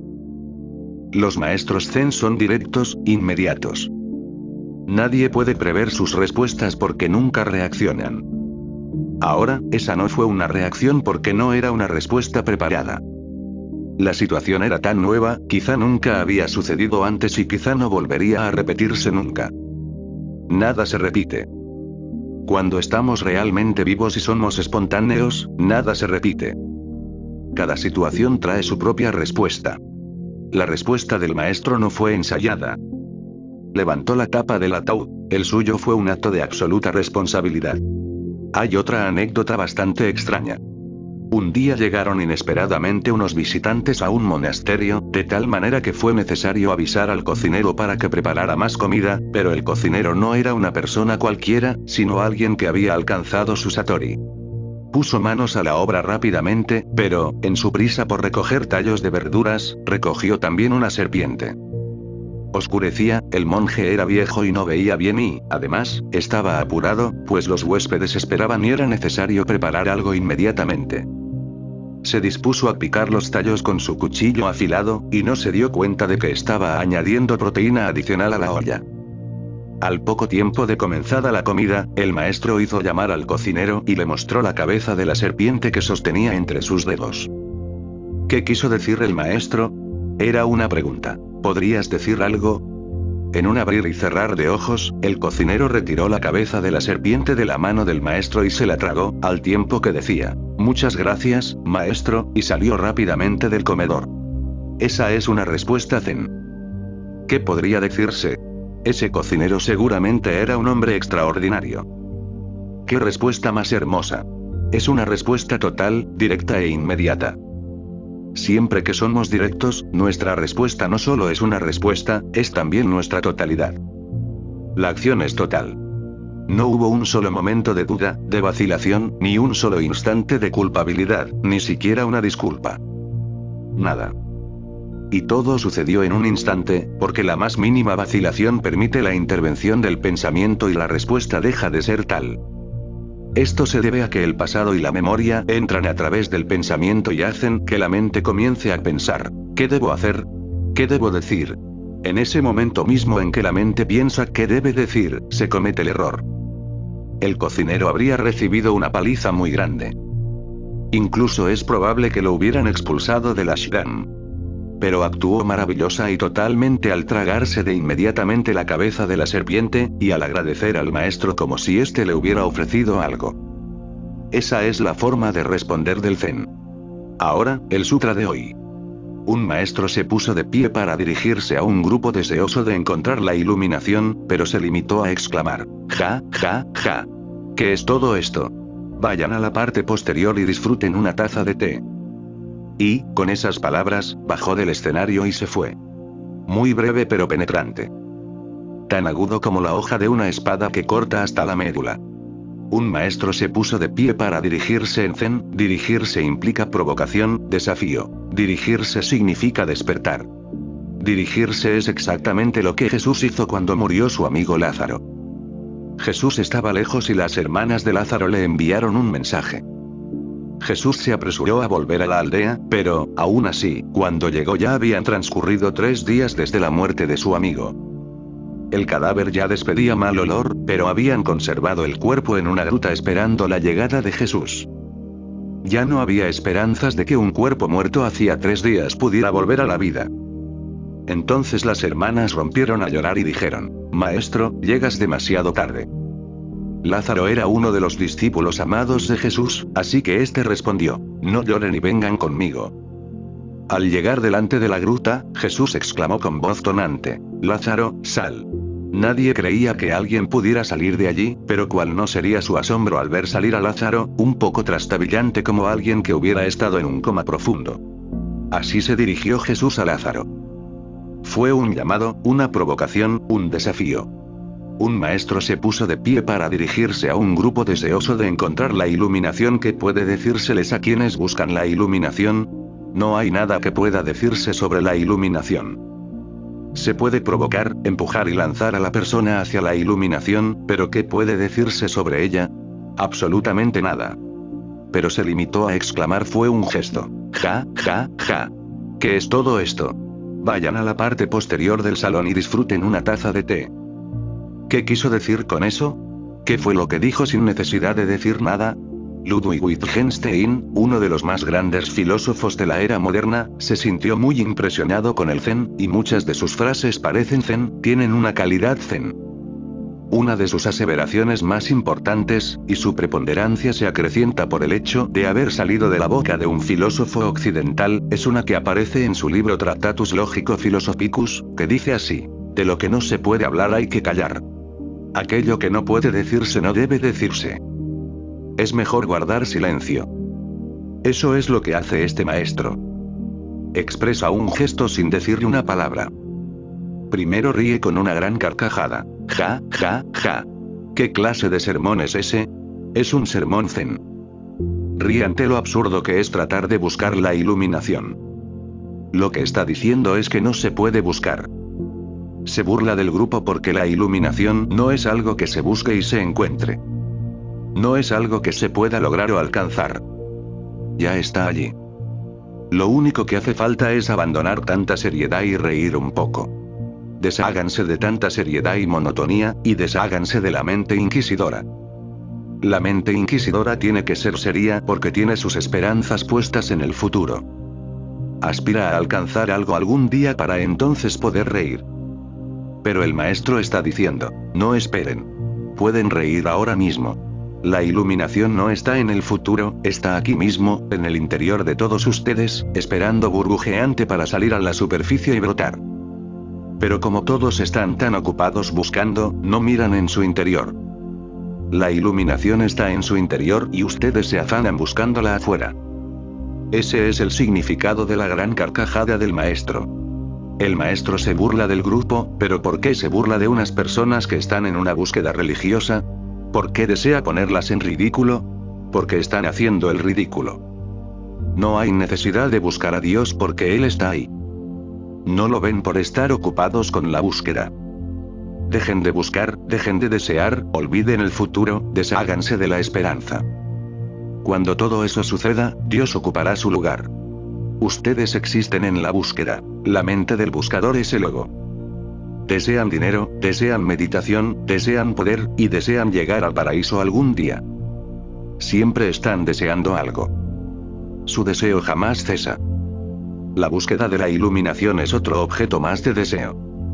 Los maestros Zen son directos, inmediatos. Nadie puede prever sus respuestas porque nunca reaccionan. Ahora, esa no fue una reacción porque no era una respuesta preparada. La situación era tan nueva, quizá nunca había sucedido antes y quizá no volvería a repetirse nunca. Nada se repite. Cuando estamos realmente vivos y somos espontáneos, nada se repite. Cada situación trae su propia respuesta. La respuesta del maestro no fue ensayada. Levantó la tapa del ataúd. El suyo fue un acto de absoluta responsabilidad. Hay otra anécdota bastante extraña. Un día llegaron inesperadamente unos visitantes a un monasterio, de tal manera que fue necesario avisar al cocinero para que preparara más comida, pero el cocinero no era una persona cualquiera, sino alguien que había alcanzado su satori. Puso manos a la obra rápidamente, pero, en su prisa por recoger tallos de verduras, recogió también una serpiente. Oscurecía, el monje era viejo y no veía bien y, además, estaba apurado, pues los huéspedes esperaban y era necesario preparar algo inmediatamente. Se dispuso a picar los tallos con su cuchillo afilado, y no se dio cuenta de que estaba añadiendo proteína adicional a la olla. Al poco tiempo de comenzada la comida, el maestro hizo llamar al cocinero y le mostró la cabeza de la serpiente que sostenía entre sus dedos. ¿Qué quiso decir el maestro? Era una pregunta. ¿Podrías decir algo? En un abrir y cerrar de ojos, el cocinero retiró la cabeza de la serpiente de la mano del maestro y se la tragó, al tiempo que decía, «Muchas gracias, maestro», y salió rápidamente del comedor. Esa es una respuesta zen. ¿Qué podría decirse? Ese cocinero seguramente era un hombre extraordinario. ¡Qué respuesta más hermosa! Es una respuesta total, directa e inmediata. Siempre que somos directos, nuestra respuesta no solo es una respuesta, es también nuestra totalidad. La acción es total. No hubo un solo momento de duda, de vacilación, ni un solo instante de culpabilidad, ni siquiera una disculpa. Nada. Y todo sucedió en un instante, porque la más mínima vacilación permite la intervención del pensamiento y la respuesta deja de ser tal. Esto se debe a que el pasado y la memoria entran a través del pensamiento y hacen que la mente comience a pensar, ¿qué debo hacer? ¿Qué debo decir? En ese momento mismo en que la mente piensa qué debe decir, se comete el error. El cocinero habría recibido una paliza muy grande. Incluso es probable que lo hubieran expulsado del ashram. Pero actuó maravillosa y totalmente al tragarse de inmediatamente la cabeza de la serpiente, y al agradecer al maestro como si éste le hubiera ofrecido algo. Esa es la forma de responder del zen. Ahora, el sutra de hoy. Un maestro se puso de pie para dirigirse a un grupo deseoso de encontrar la iluminación, pero se limitó a exclamar, ja, ja, ja. ¿Qué es todo esto? Vayan a la parte posterior y disfruten una taza de té. Y, con esas palabras, bajó del escenario y se fue. Muy breve pero penetrante. Tan agudo como la hoja de una espada que corta hasta la médula. Un maestro se puso de pie para dirigirse en zen. Dirigirse implica provocación, desafío. Dirigirse significa despertar. Dirigirse es exactamente lo que Jesús hizo cuando murió su amigo Lázaro. Jesús estaba lejos y las hermanas de Lázaro le enviaron un mensaje. Jesús se apresuró a volver a la aldea, pero, aún así, cuando llegó ya habían transcurrido tres días desde la muerte de su amigo. El cadáver ya despedía mal olor, pero habían conservado el cuerpo en una gruta esperando la llegada de Jesús. Ya no había esperanzas de que un cuerpo muerto hacía tres días pudiera volver a la vida. Entonces las hermanas rompieron a llorar y dijeron, «Maestro, llegas demasiado tarde». Lázaro era uno de los discípulos amados de Jesús, así que éste respondió, «No lloren y vengan conmigo». Al llegar delante de la gruta, Jesús exclamó con voz tonante, «Lázaro, sal». Nadie creía que alguien pudiera salir de allí, pero cuál no sería su asombro al ver salir a Lázaro, un poco trastabillante como alguien que hubiera estado en un coma profundo. Así se dirigió Jesús a Lázaro. Fue un llamado, una provocación, un desafío. Un maestro se puso de pie para dirigirse a un grupo deseoso de encontrar la iluminación. ¿Qué puede decírseles a quienes buscan la iluminación? No hay nada que pueda decirse sobre la iluminación. Se puede provocar, empujar y lanzar a la persona hacia la iluminación, pero ¿qué puede decirse sobre ella? Absolutamente nada. Pero se limitó a exclamar fue un gesto. Ja, ja, ja. ¿Qué es todo esto? Vayan a la parte posterior del salón y disfruten una taza de té. ¿Qué quiso decir con eso? ¿Qué fue lo que dijo sin necesidad de decir nada? Ludwig Wittgenstein, uno de los más grandes filósofos de la era moderna, se sintió muy impresionado con el zen, y muchas de sus frases parecen zen, tienen una calidad zen. Una de sus aseveraciones más importantes, y su preponderancia se acrecienta por el hecho de haber salido de la boca de un filósofo occidental, es una que aparece en su libro Tractatus Logico Philosophicus, que dice así. De lo que no se puede hablar hay que callar. Aquello que no puede decirse no debe decirse. Es mejor guardar silencio. Eso es lo que hace este maestro. Expresa un gesto sin decirle una palabra. Primero ríe con una gran carcajada. Ja, ja, ja. ¿Qué clase de sermón es ese? Es un sermón zen. Ríe ante lo absurdo que es tratar de buscar la iluminación. Lo que está diciendo es que no se puede buscar. Se burla del grupo porque la iluminación no es algo que se busque y se encuentre. No es algo que se pueda lograr o alcanzar. Ya está allí. Lo único que hace falta es abandonar tanta seriedad y reír un poco. Desháganse de tanta seriedad y monotonía, y desháganse de la mente inquisidora. La mente inquisidora tiene que ser seria porque tiene sus esperanzas puestas en el futuro. Aspira a alcanzar algo algún día para entonces poder reír. Pero el maestro está diciendo, no esperen. Pueden reír ahora mismo. La iluminación no está en el futuro, está aquí mismo, en el interior de todos ustedes, esperando burbujeante para salir a la superficie y brotar. Pero como todos están tan ocupados buscando, no miran en su interior. La iluminación está en su interior y ustedes se afanan buscándola afuera. Ese es el significado de la gran carcajada del maestro. El maestro se burla del grupo, pero ¿por qué se burla de unas personas que están en una búsqueda religiosa? ¿Por qué desea ponerlas en ridículo? Porque están haciendo el ridículo. No hay necesidad de buscar a Dios porque Él está ahí. No lo ven por estar ocupados con la búsqueda. Dejen de buscar, dejen de desear, olviden el futuro, desháganse de la esperanza. Cuando todo eso suceda, Dios ocupará su lugar. Ustedes existen en la búsqueda. La mente del buscador es el ego. Desean dinero, desean meditación, desean poder, y desean llegar al paraíso algún día. Siempre están deseando algo. Su deseo jamás cesa. La búsqueda de la iluminación es otro objeto más de deseo.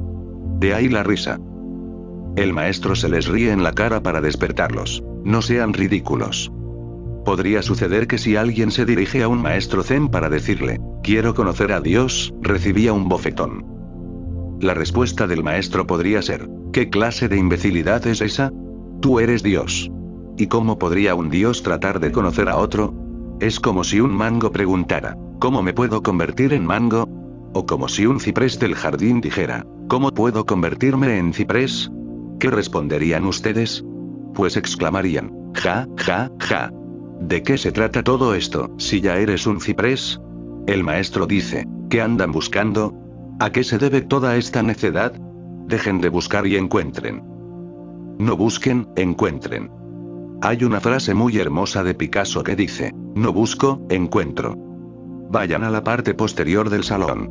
De ahí la risa. El maestro se les ríe en la cara para despertarlos. No sean ridículos. Podría suceder que si alguien se dirige a un maestro zen para decirle, quiero conocer a Dios, recibía un bofetón. La respuesta del maestro podría ser, ¿qué clase de imbecilidad es esa? Tú eres Dios. ¿Y cómo podría un Dios tratar de conocer a otro? Es como si un mango preguntara, ¿cómo me puedo convertir en mango? O como si un ciprés del jardín dijera, ¿cómo puedo convertirme en ciprés? ¿Qué responderían ustedes? Pues exclamarían, ja, ja, ja. ¿De qué se trata todo esto, si ya eres un ciprés? El maestro dice, ¿qué andan buscando? ¿A qué se debe toda esta necedad? Dejen de buscar y encuentren. No busquen, encuentren. Hay una frase muy hermosa de Picasso que dice, no busco, encuentro. Vayan a la parte posterior del salón.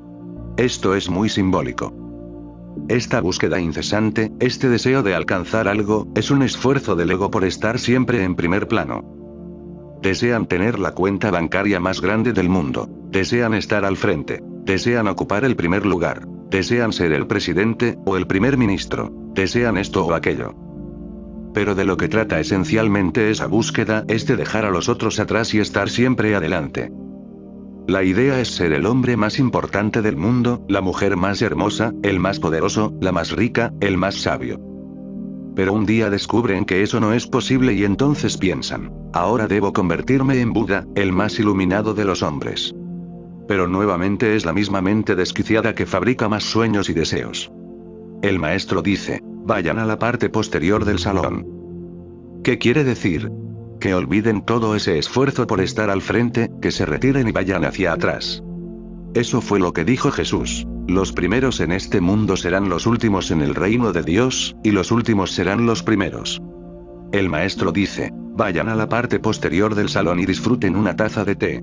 Esto es muy simbólico. Esta búsqueda incesante, este deseo de alcanzar algo, es un esfuerzo del ego por estar siempre en primer plano. Desean tener la cuenta bancaria más grande del mundo, desean estar al frente, desean ocupar el primer lugar, desean ser el presidente, o el primer ministro, desean esto o aquello. Pero de lo que trata esencialmente esa búsqueda es de dejar a los otros atrás y estar siempre adelante. La idea es ser el hombre más importante del mundo, la mujer más hermosa, el más poderoso, la más rica, el más sabio. Pero un día descubren que eso no es posible y entonces piensan, ahora debo convertirme en Buda, el más iluminado de los hombres. Pero nuevamente es la misma mente desquiciada que fabrica más sueños y deseos. El maestro dice, vayan a la parte posterior del salón. ¿Qué quiere decir? Que olviden todo ese esfuerzo por estar al frente, que se retiren y vayan hacia atrás. Eso fue lo que dijo Jesús. Los primeros en este mundo serán los últimos en el reino de Dios, y los últimos serán los primeros. El maestro dice, vayan a la parte posterior del salón y disfruten una taza de té.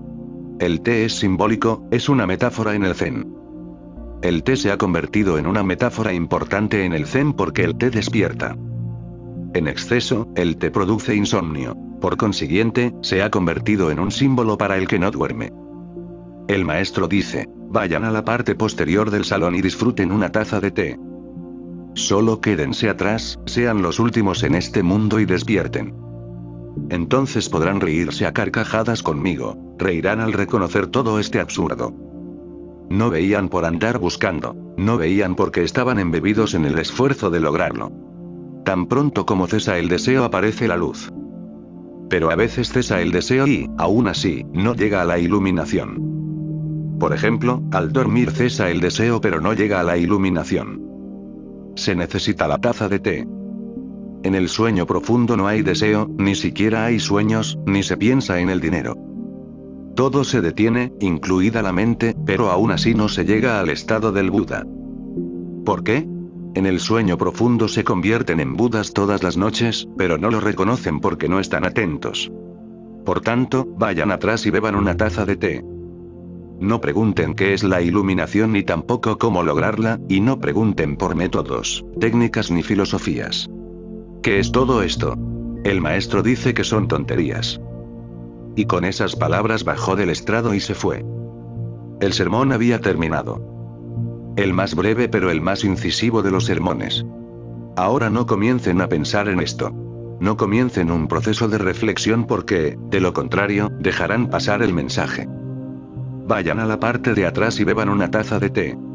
El té es simbólico, es una metáfora en el zen. El té se ha convertido en una metáfora importante en el zen porque el té despierta. En exceso, el té produce insomnio. Por consiguiente, se ha convertido en un símbolo para el que no duerme. El maestro dice, vayan a la parte posterior del salón y disfruten una taza de té. Solo quédense atrás, sean los últimos en este mundo y despierten. Entonces podrán reírse a carcajadas conmigo, reirán al reconocer todo este absurdo. No veían por andar buscando, no veían porque estaban embebidos en el esfuerzo de lograrlo. Tan pronto como cesa el deseo aparece la luz. Pero a veces cesa el deseo y, aún así, no llega a la iluminación. Por ejemplo, al dormir cesa el deseo pero no llega a la iluminación. Se necesita la taza de té. En el sueño profundo no hay deseo, ni siquiera hay sueños, ni se piensa en el dinero. Todo se detiene, incluida la mente, pero aún así no se llega al estado del Buda. ¿Por qué? En el sueño profundo se convierten en Budas todas las noches, pero no lo reconocen porque no están atentos. Por tanto, vayan atrás y beban una taza de té. No pregunten qué es la iluminación ni tampoco cómo lograrla, y no pregunten por métodos, técnicas ni filosofías. ¿Qué es todo esto? El maestro dice que son tonterías. Y con esas palabras bajó del estrado y se fue. El sermón había terminado. El más breve pero el más incisivo de los sermones. Ahora no comiencen a pensar en esto. No comiencen un proceso de reflexión porque, de lo contrario, dejarán pasar el mensaje. Vayan a la parte de atrás y beban una taza de té.